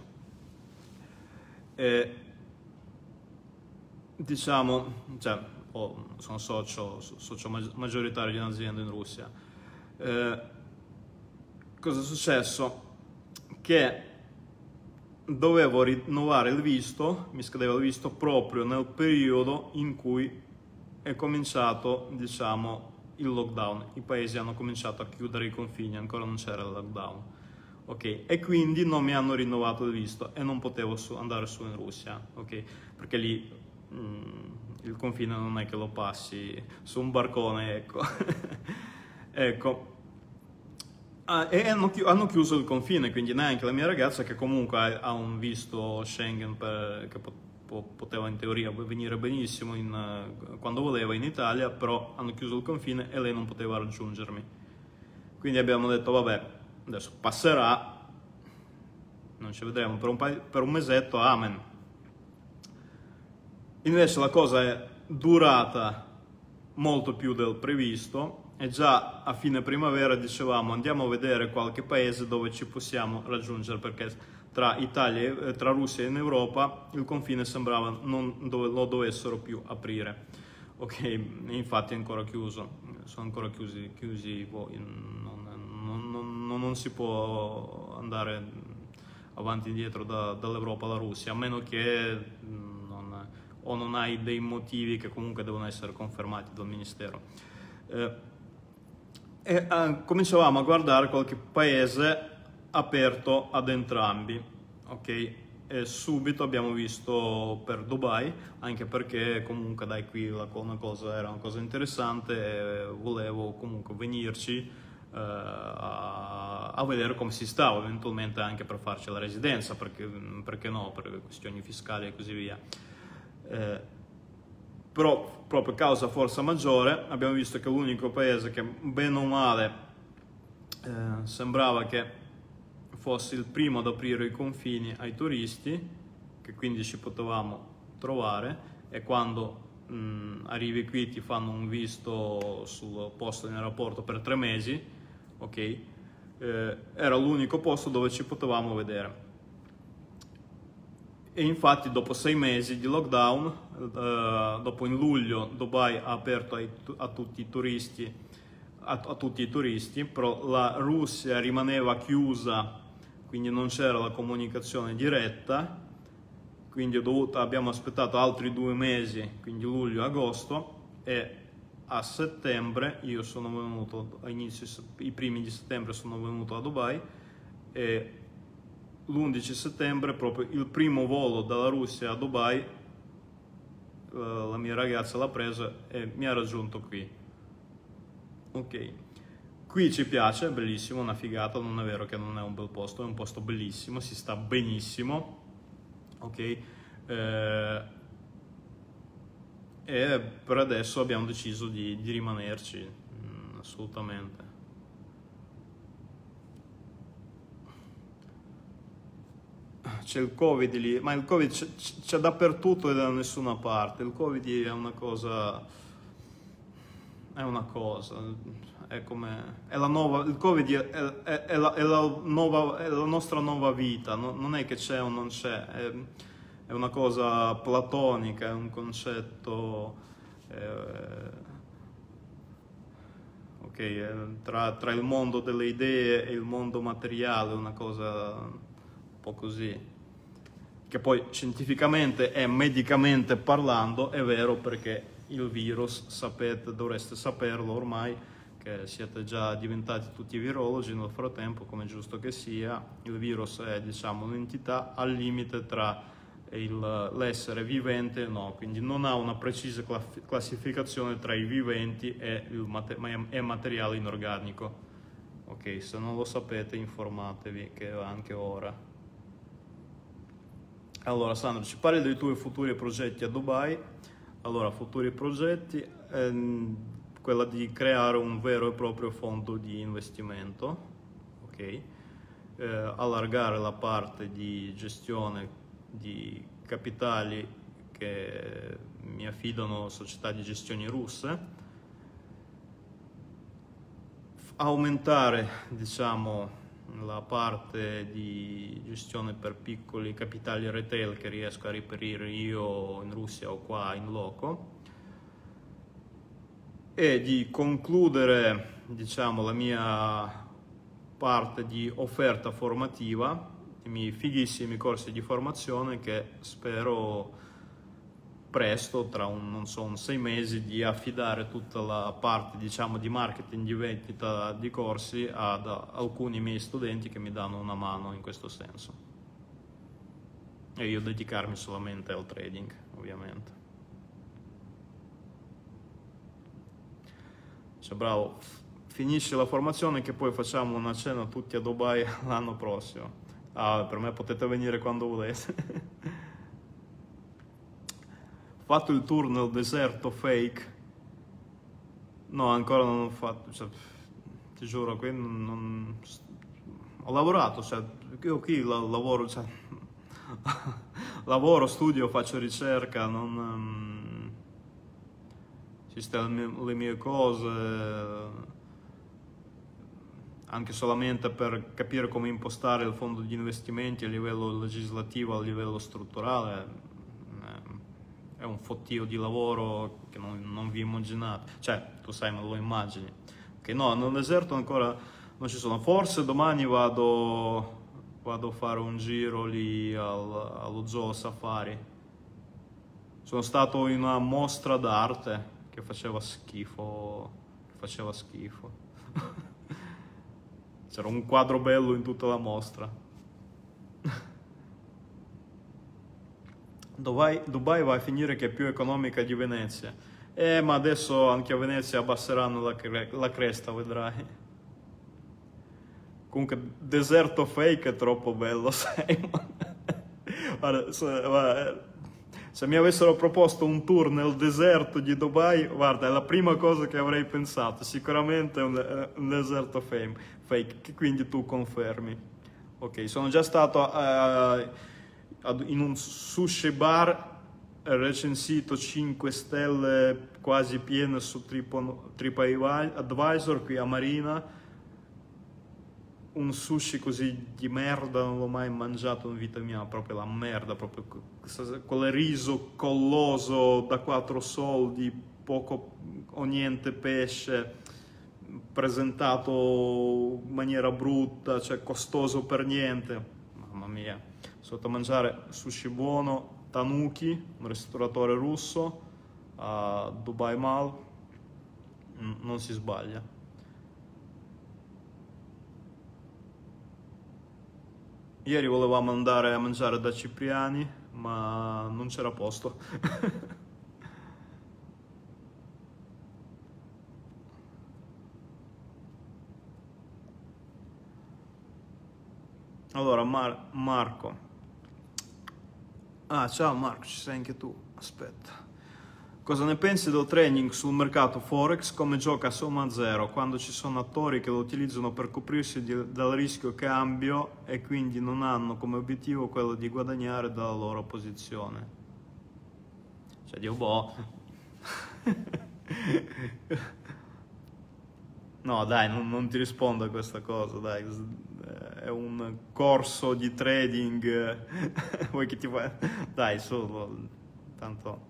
Diciamo, sono socio maggioritario di un'azienda in Russia. cosa è successo? Che dovevo rinnovare il visto, mi scadeva il visto proprio nel periodo in cui è cominciato, diciamo, il lockdown. I paesi hanno cominciato a chiudere i confini, ancora non c'era il lockdown. Ok, e quindi non mi hanno rinnovato il visto e non potevo andare su in Russia, ok? Perché lì il confine non è che lo passi su un barcone, ecco. Ecco. E hanno chiuso il confine, quindi neanche la mia ragazza, che comunque ha un visto Schengen che poteva in teoria venire benissimo quando voleva in Italia, però hanno chiuso il confine e lei non poteva raggiungermi. Quindi abbiamo detto vabbè, adesso passerà, non ci vedremo per un mesetto, amen. Invece la cosa è durata molto più del previsto e già a fine primavera dicevamo andiamo a vedere qualche paese dove ci possiamo raggiungere, perché tra Russia e Europa il confine sembrava non lo dovessero più aprire. Ok, infatti è ancora chiuso, sono ancora chiusi non si può andare avanti e indietro dall'Europa alla Russia, a meno che non hai dei motivi che comunque devono essere confermati dal Ministero. Cominciavamo a guardare qualche paese aperto ad entrambi, ok? E subito abbiamo visto per Dubai, anche perché comunque dai, qui era una cosa interessante e volevo comunque venirci a vedere come si stava, eventualmente anche per farci la residenza, perché no, per questioni fiscali e così via. Però proprio causa forza maggiore abbiamo visto che l'unico paese che bene o male sembrava che fosse il primo ad aprire i confini ai turisti, che quindi ci potevamo trovare, e quando arrivi qui ti fanno un visto sul posto in aeroporto per 3 mesi, ok? Era l'unico posto dove ci potevamo vedere. E infatti dopo 6 mesi di lockdown, dopo in luglio Dubai ha aperto a tutti i turisti, però la Russia rimaneva chiusa, quindi non c'era la comunicazione diretta, quindi abbiamo aspettato altri 2 mesi, quindi luglio e agosto, e a settembre io sono venuto, i primi di settembre sono venuto a Dubai, e l'11 settembre, proprio il primo volo dalla Russia a Dubai, la mia ragazza l'ha preso e mi ha raggiunto qui. Ok, qui ci piace, è bellissimo, una figata, non è vero che non è un bel posto, è un posto bellissimo, si sta benissimo, ok? E per adesso abbiamo deciso di rimanerci, assolutamente. C'è il Covid lì, ma il Covid c'è dappertutto e da nessuna parte. Il Covid è una cosa, è come, è la nuova, il Covid è la nostra nuova vita, non è che c'è o non c'è, è una cosa platonica, è un concetto, ok, tra il mondo delle idee e il mondo materiale, una cosa un po' così, che poi scientificamente e medicamente parlando è vero, perché il virus, dovreste saperlo ormai, che siete già diventati tutti virologi nel frattempo, come è giusto che sia. Il virus è, diciamo, un'entità al limite tra l'essere vivente e no, quindi non ha una precisa classificazione tra i viventi e materiale inorganico. Ok, se non lo sapete informatevi, che è anche ora. Allora Sandro, ci parli dei tuoi futuri progetti a Dubai. Allora, futuri progetti, quella di creare un vero e proprio fondo di investimento, ok? Allargare la parte di gestione di capitali che mi affidano società di gestione russe, aumentare, diciamo, la parte di gestione per piccoli capitali retail che riesco a reperire io in Russia o qua in loco, e di concludere, diciamo, la mia parte di offerta formativa, i miei fighissimi corsi di formazione che spero presto, tra non so, un 6 mesi, di affidare tutta la parte, diciamo, di marketing, di vendita di corsi ad alcuni miei studenti che mi danno una mano in questo senso. E io dedicarmi solamente al trading, ovviamente. Cioè, bravo, finisci la formazione che poi facciamo una cena tutti a Dubai l'anno prossimo. Ah, per me potete venire quando volete. Ho fatto il tour nel deserto fake? No, ancora non ho fatto, cioè, ti giuro, qui ho lavorato, cioè, io qui lavoro, cioè, lavoro, studio, faccio ricerca, non sistemo le mie cose, anche solamente per capire come impostare il fondo di investimenti a livello legislativo, a livello strutturale. È un fottio di lavoro che non vi immaginate, cioè tu sai, ma lo immagini. Che no, nel deserto ancora non ci sono, forse domani vado a fare un giro lì allo Zoo Safari. Sono stato in una mostra d'arte che faceva schifo, c'era un quadro bello in tutta la mostra. Dubai va a finire che è più economica di Venezia. Ma adesso anche a Venezia abbasseranno la cresta, vedrai. Comunque, deserto fake è troppo bello, sai? Guarda, se mi avessero proposto un tour nel deserto di Dubai, guarda, è la prima cosa che avrei pensato. Sicuramente è un deserto fake, che quindi tu confermi. Ok, sono già stato in un sushi bar recensito 5 stelle quasi pieno su TripAdvisor qui a Marina. Un sushi così di merda non l'ho mai mangiato in vita mia, proprio la merda, proprio quel riso colloso da 4 soldi, poco o niente pesce, presentato in maniera brutta, cioè costoso per niente. Mamma mia, sono stato a mangiare sushi buono, Tanuki, un ristoratore russo a Dubai Mall, non si sbaglia. Ieri volevamo andare a mangiare da Cipriani, ma non c'era posto. Allora, Marco. Ah, ciao Marco, ci sei anche tu. Aspetta. Cosa ne pensi del trading sul mercato Forex come gioco a somma zero, quando ci sono attori che lo utilizzano per coprirsi dal rischio cambio e quindi non hanno come obiettivo quello di guadagnare dalla loro posizione? Cioè, Dio boh. No, dai, non ti rispondo a questa cosa, dai. È un corso di trading. Vuoi che ti fai? Dai, solo. Tanto.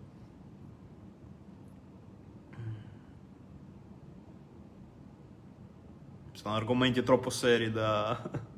Sono argomenti troppo seri da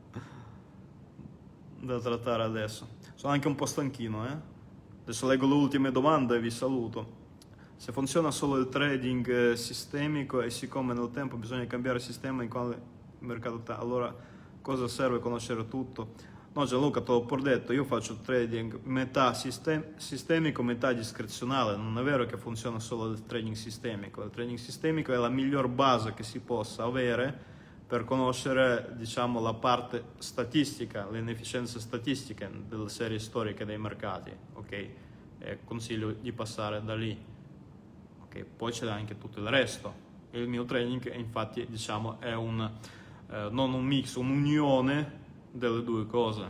trattare adesso. Sono anche un po' stanchino, eh? Adesso leggo le ultime domande e vi saluto. Se funziona solo il trading sistemico e siccome nel tempo bisogna cambiare sistema in quale mercato sta, allora cosa serve conoscere tutto? No, Gianluca, te l'ho pure detto, io faccio trading metà sistemico, metà discrezionale. Non è vero che funziona solo il trading sistemico. Il trading sistemico è la miglior base che si possa avere per conoscere, diciamo, la parte statistica, le inefficienze statistiche delle serie storiche dei mercati, ok? E consiglio di passare da lì, ok? Poi c'è anche tutto il resto. Il mio trading, infatti, diciamo, è non un mix, un'unione delle due cose.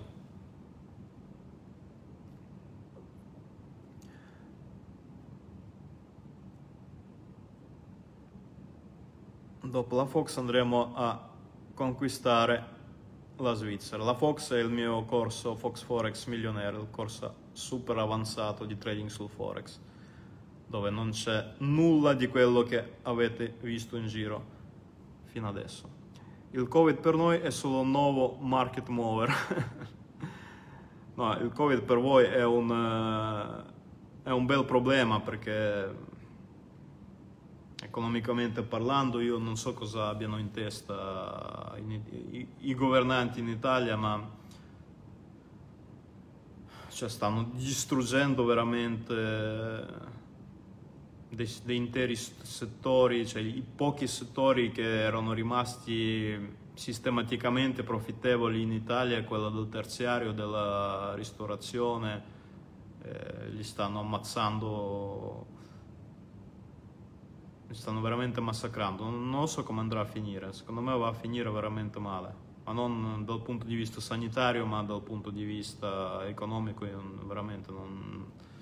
Dopo la Fox andremo a conquistare la Svizzera. La Fox è il mio corso Fox Forex Millionaire, il corso super avanzato di trading sul Forex, dove non c'è nulla di quello che avete visto in giro fino adesso. il Covid per noi è solo un nuovo market mover. No, il Covid per voi è un bel problema, perché economicamente parlando io non so cosa abbiano in testa i governanti in Italia, ma cioè, stanno distruggendo veramente dei interi settori, cioè i pochi settori che erano rimasti sistematicamente profittevoli in Italia, quella del terziario, della ristorazione, li stanno ammazzando, li stanno veramente massacrando. Non so come andrà a finire, secondo me va a finire veramente male, ma non dal punto di vista sanitario, ma dal punto di vista economico. Io veramente non...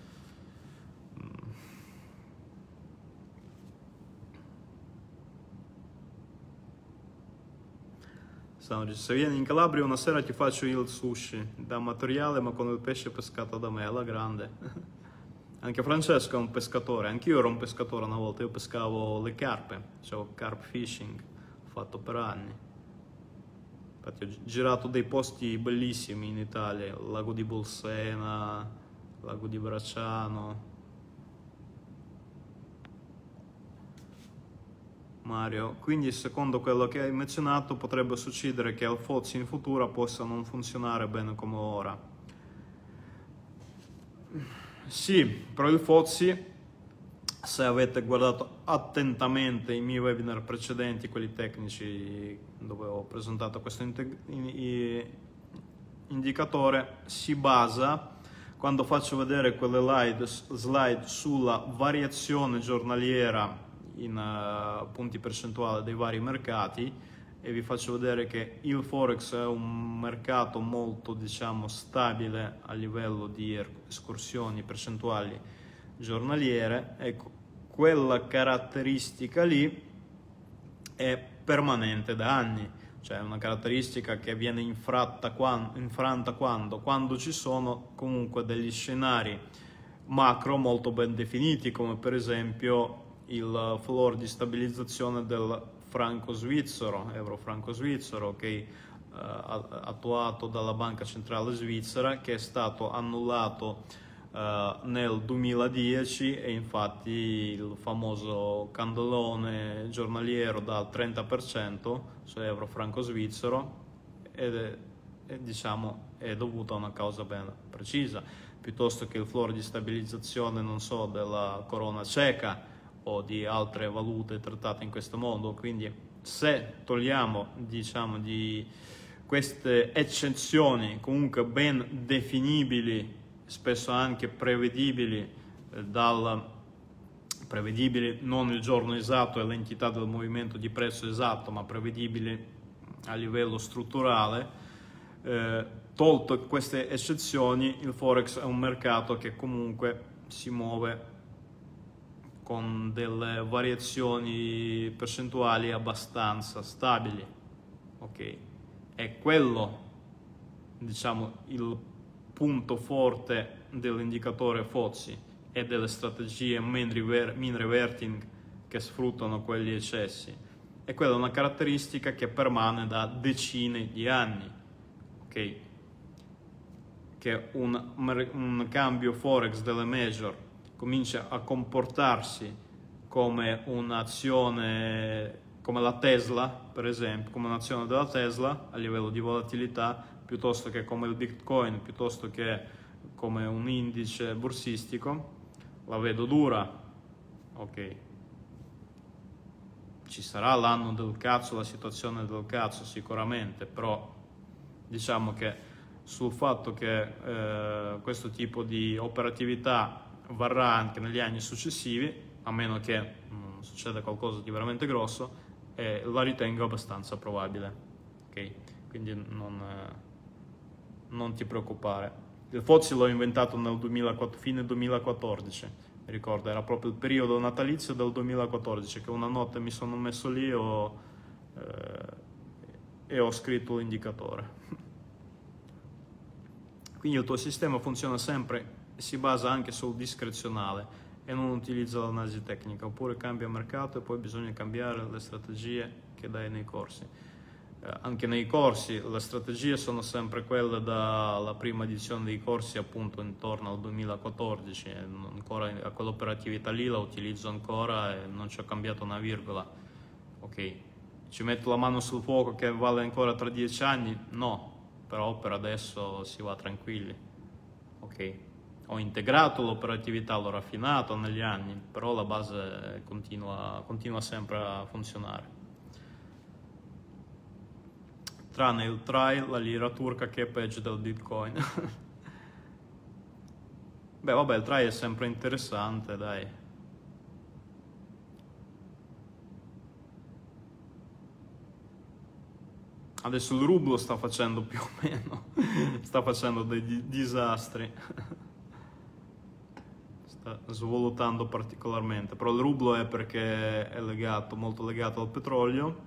Se vieni in Calabria una sera ti faccio io il sushi da amatoriale, ma con il pesce pescato da me, alla grande. Anche Francesco è un pescatore, anch'io ero un pescatore una volta, io pescavo le carpe, facevo carp fishing, ho fatto per anni. Infatti ho girato dei posti bellissimi in Italia, il lago di Bolsena, il lago di Bracciano. Mario, quindi secondo quello che hai menzionato potrebbe succedere che il FTSE in futuro possa non funzionare bene come ora. Sì, però il FTSE, se avete guardato attentamente i miei webinar precedenti, quelli tecnici dove ho presentato questo indicatore, si basa, quando faccio vedere quelle slide sulla variazione giornaliera in punti percentuali dei vari mercati, e vi faccio vedere che il Forex è un mercato molto, diciamo, stabile a livello di escursioni percentuali giornaliere. Ecco, quella caratteristica lì è permanente da anni, cioè è una caratteristica che viene infranta quando ci sono comunque degli scenari macro molto ben definiti, come per esempio il floor di stabilizzazione del franco svizzero, euro-franco svizzero, che è attuato dalla Banca Centrale Svizzera, che è stato annullato nel 2010, e infatti il famoso candolone giornaliero dal 30% su euro-franco svizzero diciamo, è dovuto a una causa ben precisa, piuttosto che il floor di stabilizzazione, non so, della corona ceca o di altre valute trattate in questo modo. Quindi se togliamo, diciamo, di queste eccezioni comunque ben definibili, spesso anche prevedibili, prevedibili non il giorno esatto e l'entità del movimento di prezzo esatto, ma prevedibili a livello strutturale, tolte queste eccezioni, il Forex è un mercato che comunque si muove con delle variazioni percentuali abbastanza stabili, ok? È quello, diciamo, il punto forte dell'indicatore FTSE e delle strategie mean reverting che sfruttano quegli eccessi. E quella è una caratteristica che permane da decine di anni, ok? Che un cambio Forex delle major comincia a comportarsi come un'azione, come la Tesla, per esempio, come un'azione della Tesla a livello di volatilità, piuttosto che come il Bitcoin, piuttosto che come un indice borsistico, la vedo dura, ok? Ci sarà l'anno del cazzo, la situazione del cazzo sicuramente, però diciamo che sul fatto che questo tipo di operatività varrà anche negli anni successivi, a meno che non succeda qualcosa di veramente grosso, la ritengo abbastanza probabile, ok? Quindi non ti preoccupare. Il FTSE l'ho inventato nel fine 2014, mi ricordo, era proprio il periodo natalizio del 2014, che una notte mi sono messo lì e ho scritto l'indicatore. Quindi il tuo sistema funziona sempre, si basa anche sul discrezionale e non utilizza l'analisi tecnica, oppure cambia mercato e poi bisogna cambiare le strategie che dai nei corsi. anche nei corsi le strategie sono sempre quelle dalla prima edizione dei corsi, appunto intorno al 2014, ancora a quell'operatività lì la utilizzo ancora e non ci ho cambiato una virgola. Ok, ci metto la mano sul fuoco che vale ancora tra 10 anni? No, però per adesso si va tranquilli. Ok, ho integrato l'operatività, l'ho raffinato negli anni, però la base continua sempre a funzionare. Tranne il TRAI, la lira turca, che è peggio del Bitcoin. Beh, vabbè, il TRAI è sempre interessante, dai. Adesso il rublo sta facendo più o meno, sta facendo dei disastri. Sta svalutando particolarmente, però il rublo è perché è molto legato al petrolio.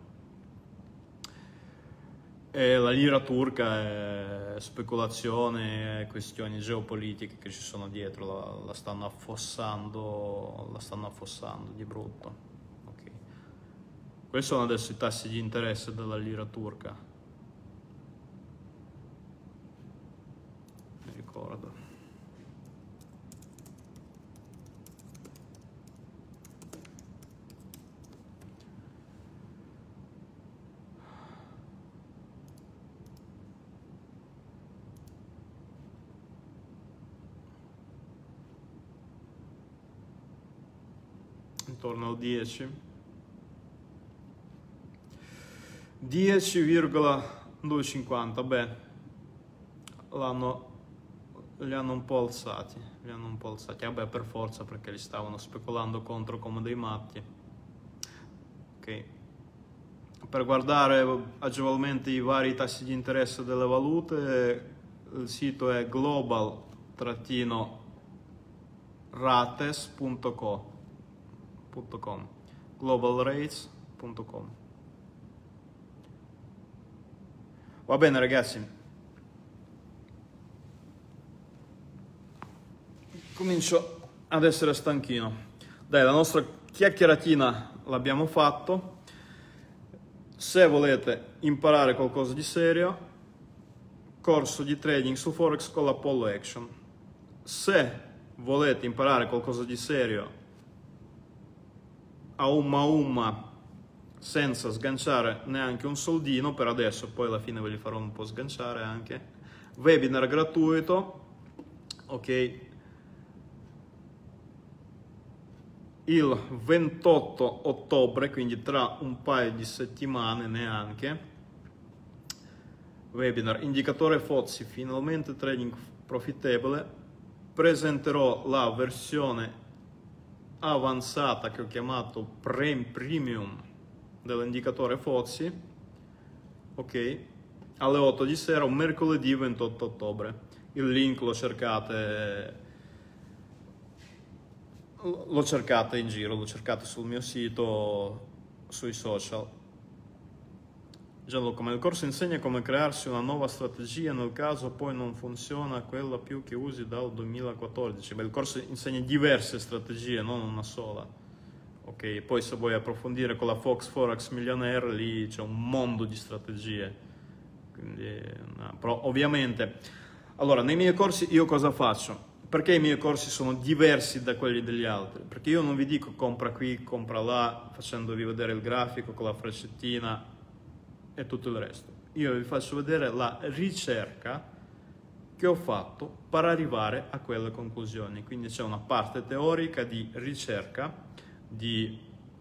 E la lira turca è speculazione, è questioni geopolitiche che ci sono dietro, la stanno affossando di brutto. Okay. Questi sono adesso i tassi di interesse della lira turca. Mi ricordo. Intorno al 10,250. Beh, li hanno un po' alzati, vabbè, per forza, perché li stavano speculando contro come dei matti. Ok, per guardare agevolmente i vari tassi di interesse delle valute, il sito è global-rates.com, globalrates.com. Va bene ragazzi, comincio ad essere stanchino. Dai, la nostra chiacchieratina l'abbiamo fatto. Se volete imparare qualcosa di serio, corso di trading su Forex con l'Apollo Action. Se volete imparare qualcosa di serio a umma senza sganciare neanche un soldino per adesso, poi alla fine ve li farò un po' sganciare anche, webinar gratuito, ok, il 28 ottobre, quindi tra un paio di settimane neanche, webinar indicatore FTSE, finalmente trading profittevole. Presenterò la versione avanzata che ho chiamato Premium dell'indicatore FTSE, ok, alle 8 di sera, un mercoledì 28 ottobre. Il link lo cercate in giro, lo cercate sul mio sito, sui social. Gianluca, ma il corso insegna come crearsi una nuova strategia nel caso poi non funziona quella più che usi dal 2014. Beh, il corso insegna diverse strategie, non una sola. Ok, poi se vuoi approfondire con la Fox Forex Millionaire, lì c'è un mondo di strategie. Quindi, no. Però ovviamente, allora, nei miei corsi io cosa faccio? Perché i miei corsi sono diversi da quelli degli altri? Perché io non vi dico compra qui, compra là, facendovi vedere il grafico con la freccettina e tutto il resto. Io vi faccio vedere la ricerca che ho fatto per arrivare a quelle conclusioni. Quindi c'è una parte teorica di ricerca, di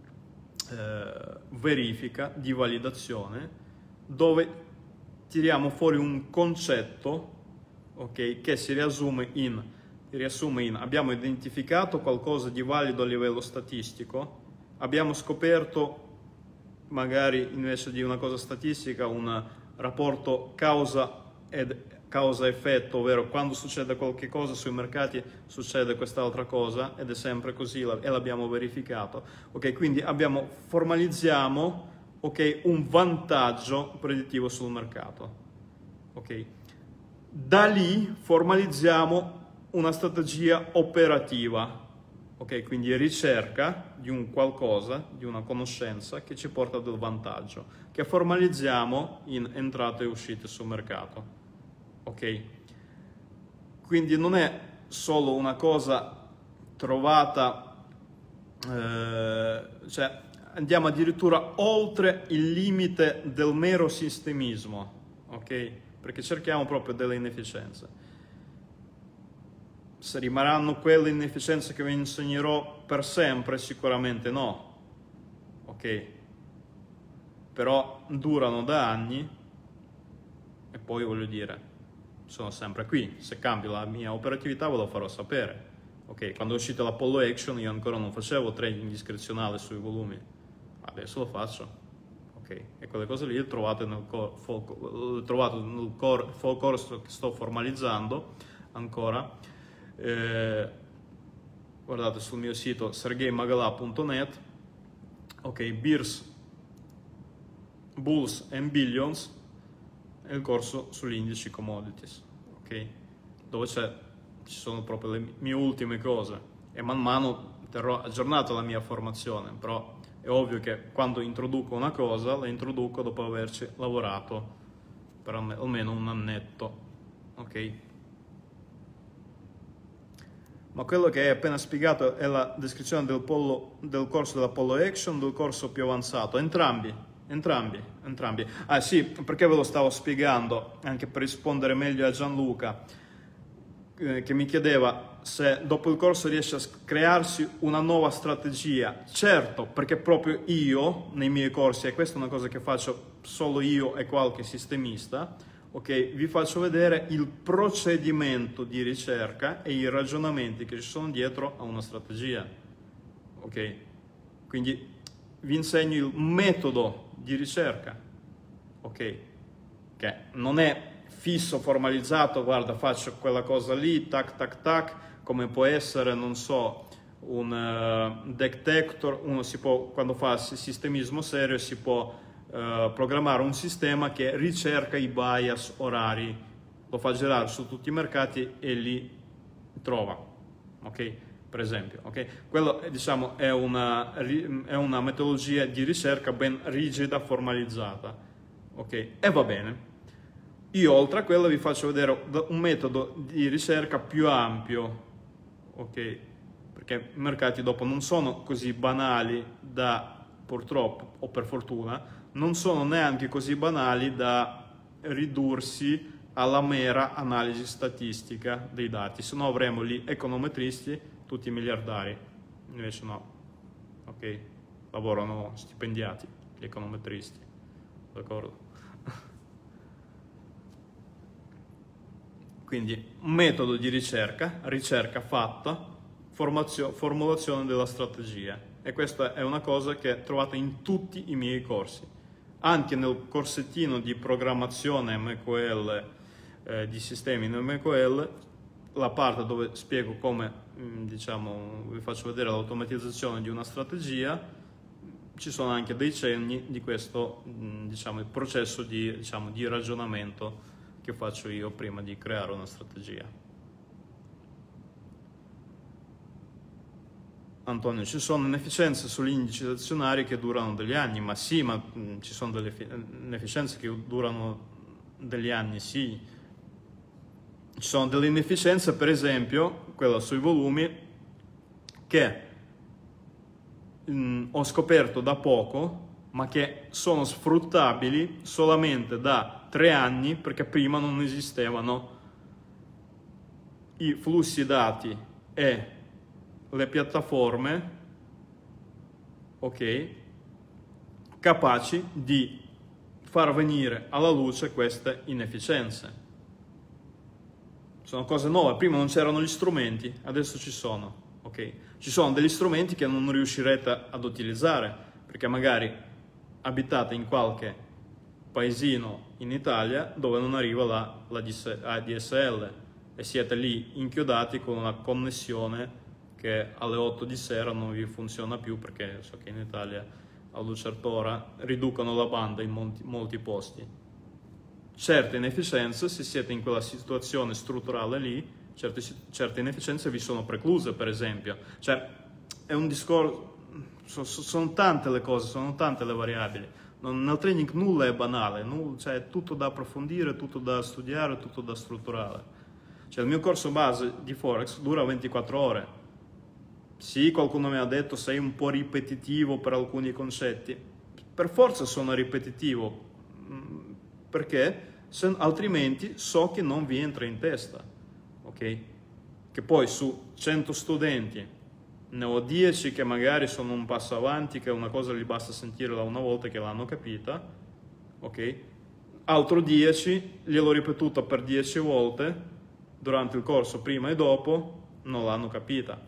verifica, di validazione, dove tiriamo fuori un concetto, ok, che si riassume in abbiamo identificato qualcosa di valido a livello statistico, abbiamo scoperto magari invece di una cosa statistica un rapporto causa-effetto, ovvero quando succede qualche cosa sui mercati succede quest'altra cosa ed è sempre così e l'abbiamo verificato. Ok, quindi formalizziamo, ok, un vantaggio predittivo sul mercato. Ok, da lì formalizziamo una strategia operativa, Ok, quindi ricerca di un qualcosa, di una conoscenza che ci porta del vantaggio, che formalizziamo in entrate e uscite sul mercato. Ok? Quindi non è solo una cosa trovata, cioè andiamo addirittura oltre il limite del mero sistemismo, ok? Perché cerchiamo proprio delle inefficienze. Se rimarranno quelle inefficienze che vi insegnerò per sempre? Sicuramente no, ok? Però durano da anni e poi voglio dire, sono sempre qui. Se cambio la mia operatività ve lo farò sapere. Ok, quando è uscita l'Apollo Action io ancora non facevo trading discrezionale sui volumi, adesso lo faccio. Ok, e quelle cose lì le trovate nel corso che sto formalizzando ancora. Guardate sul mio sito sergeimagala.net. ok, Bears, Bulls and Billions è il corso sugli indici commodities, ok, dove ci sono proprio le mie ultime cose e man mano terrò aggiornata la mia formazione, però è ovvio che quando introduco una cosa la introduco dopo averci lavorato per almeno un annetto, ok? Ma quello che hai appena spiegato è la descrizione del corso dell'Apollo Action, del corso più avanzato, entrambi. Ah sì, perché ve lo stavo spiegando, anche per rispondere meglio a Gianluca, che mi chiedeva se dopo il corso riesce a crearsi una nuova strategia. Certo, perché proprio io, nei miei corsi, e questa è una cosa che faccio solo io e qualche sistemista, ok, vi faccio vedere il procedimento di ricerca e i ragionamenti che ci sono dietro a una strategia, ok? Quindi vi insegno il metodo di ricerca, ok? Che non è fisso, formalizzato, guarda, faccio quella cosa lì, tac, tac, tac, come può essere, non so, un detector, uno si può, quando fa sistemismo serio, si può programmare un sistema che ricerca i bias orari, lo fa girare su tutti i mercati e li trova, ok? Per esempio, ok? Quello diciamo è una metodologia di ricerca ben rigida, formalizzata, ok? E va bene. Io oltre a quello vi faccio vedere un metodo di ricerca più ampio, ok? Perché i mercati dopo non sono così banali da, purtroppo o per fortuna, non sono neanche così banali da ridursi alla mera analisi statistica dei dati, se no avremo lì econometristi tutti miliardari, invece no, ok? Lavorano stipendiati gli econometristi, d'accordo? Quindi un metodo di ricerca fatta, formulazione della strategia, e questa è una cosa che trovate in tutti i miei corsi. Anche nel corsettino di programmazione MQL, di sistemi in MQL, la parte dove spiego come, diciamo, vi faccio vedere l'automatizzazione di una strategia, ci sono anche dei cenni di questo, diciamo, il processo di, diciamo, di ragionamento che faccio io prima di creare una strategia. Antonio, ci sono inefficienze sugli indici azionari che durano degli anni, ma sì, ma ci sono delle inefficienze che durano degli anni, sì. Ci sono delle inefficienze, per esempio, quella sui volumi, che ho scoperto da poco, ma che sono sfruttabili solamente da 3 anni, perché prima non esistevano i flussi dati e le piattaforme, ok, capaci di far venire alla luce queste inefficienze. Sono cose nuove, prima non c'erano gli strumenti, adesso ci sono, ok? Ci sono degli strumenti che non riuscirete ad utilizzare, perché magari abitate in qualche paesino in Italia dove non arriva la ADSL e siete lì inchiodati con una connessione che alle 8 di sera non vi funziona più, perché so che in Italia a una certa ora riducono la banda in molti posti. Certe inefficienze, se siete in quella situazione strutturale lì, certe inefficienze vi sono precluse, per esempio. Cioè, è un discorso, sono tante le cose, sono tante le variabili. Nel trading nulla è banale, cioè è tutto da approfondire, tutto da studiare, tutto da strutturare. Cioè il mio corso base di Forex dura 24 ore. Sì, qualcuno mi ha detto sei un po' ripetitivo per alcuni concetti. Per forza sono ripetitivo, perché altrimenti so che non vi entra in testa, ok? Che poi su 100 studenti ne ho 10 che magari sono un passo avanti, che una cosa gli basta sentirla una volta che l'hanno capita, ok? Altro 10 gliel'ho ripetuta per 10 volte durante il corso, prima e dopo, non l'hanno capita.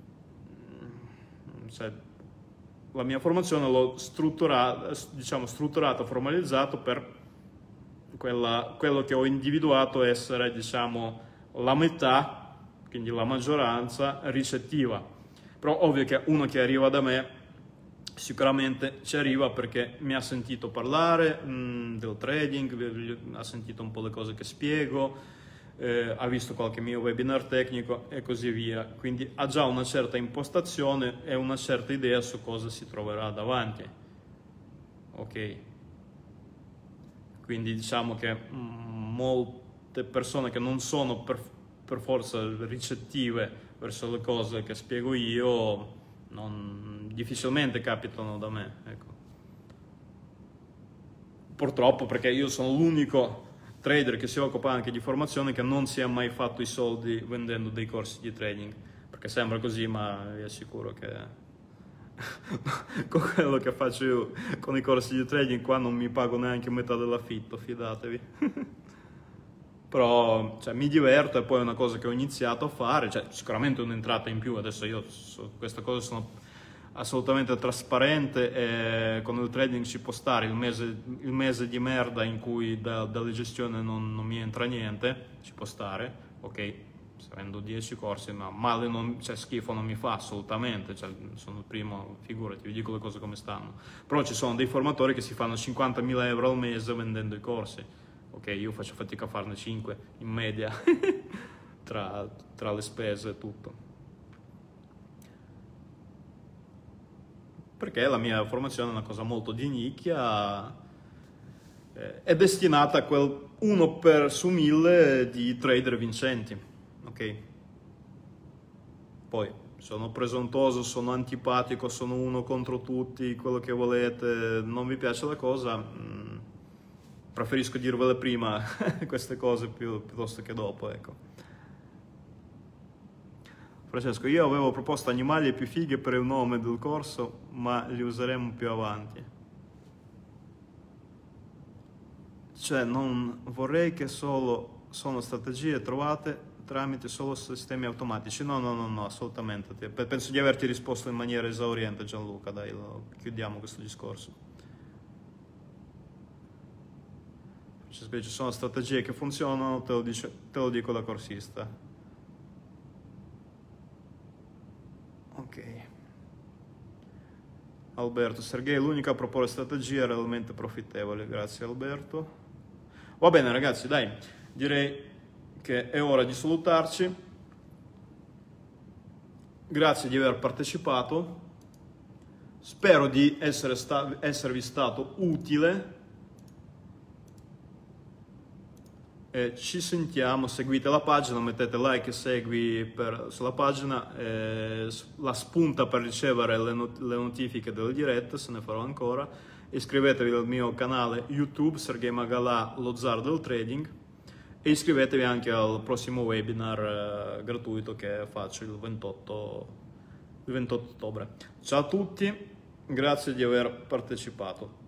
Cioè, la mia formazione l'ho strutturata, diciamo, formalizzato per quello che ho individuato essere, diciamo, la metà, quindi la maggioranza ricettiva. Però ovvio che uno che arriva da me sicuramente ci arriva perché mi ha sentito parlare del trading, ha sentito un po' le cose che spiego, ha visto qualche mio webinar tecnico e così via. Quindi ha già una certa impostazione e una certa idea su cosa si troverà davanti. Ok? Quindi diciamo che molte persone che non sono per forza ricettive verso le cose che spiego io difficilmente capitano da me, ecco. Purtroppo, perché io sono l'unico trader che si occupa anche di formazione che non si è mai fatto i soldi vendendo dei corsi di trading, perché sembra così, ma vi assicuro che con quello che faccio io con i corsi di trading qua non mi pago neanche metà dell'affitto, fidatevi. Però cioè, mi diverto, e poi è una cosa che ho iniziato a fare, cioè, sicuramente un'entrata in più. Adesso io su questa cosa sono assolutamente trasparente e con il trading ci può stare il mese di merda in cui dalle gestioni non mi entra niente, ci può stare, ok, se vendo 10 corsi, ma male cioè, schifo non mi fa assolutamente, cioè, sono il primo, figurati, vi dico le cose come stanno. Però ci sono dei formatori che si fanno 50.000 euro al mese vendendo i corsi. Ok, io faccio fatica a farne 5 in media tra le spese e tutto. Perché la mia formazione è una cosa molto di nicchia, è destinata a quel 1 su 1000 di trader vincenti, ok? Poi sono presuntuoso, sono antipatico, sono uno contro tutti, quello che volete, non vi piace la cosa, preferisco dirvele prima queste cose piuttosto che dopo, ecco. Francesco, io avevo proposto animali più fighe per il nome del corso, ma li useremo più avanti. Cioè, non vorrei che sono strategie trovate tramite solo sistemi automatici. No, assolutamente. Penso di averti risposto in maniera esauriente, Gianluca. Dai, chiudiamo questo discorso. Ci sono strategie che funzionano, te lo dico da corsista. Ok. Alberto, Sergei è l'unico a proporre strategie realmente profittevoli. Grazie Alberto. Va bene ragazzi, dai, direi che è ora di salutarci. Grazie di aver partecipato. Spero di esservi stato utile. Ci sentiamo, seguite la pagina, mettete like e segui sulla pagina, la spunta per ricevere le notifiche delle dirette, se ne farò ancora. Iscrivetevi al mio canale YouTube Sergei Magalà, lo zar del trading, e iscrivetevi anche al prossimo webinar gratuito che faccio il 28 ottobre. Ciao a tutti, grazie di aver partecipato.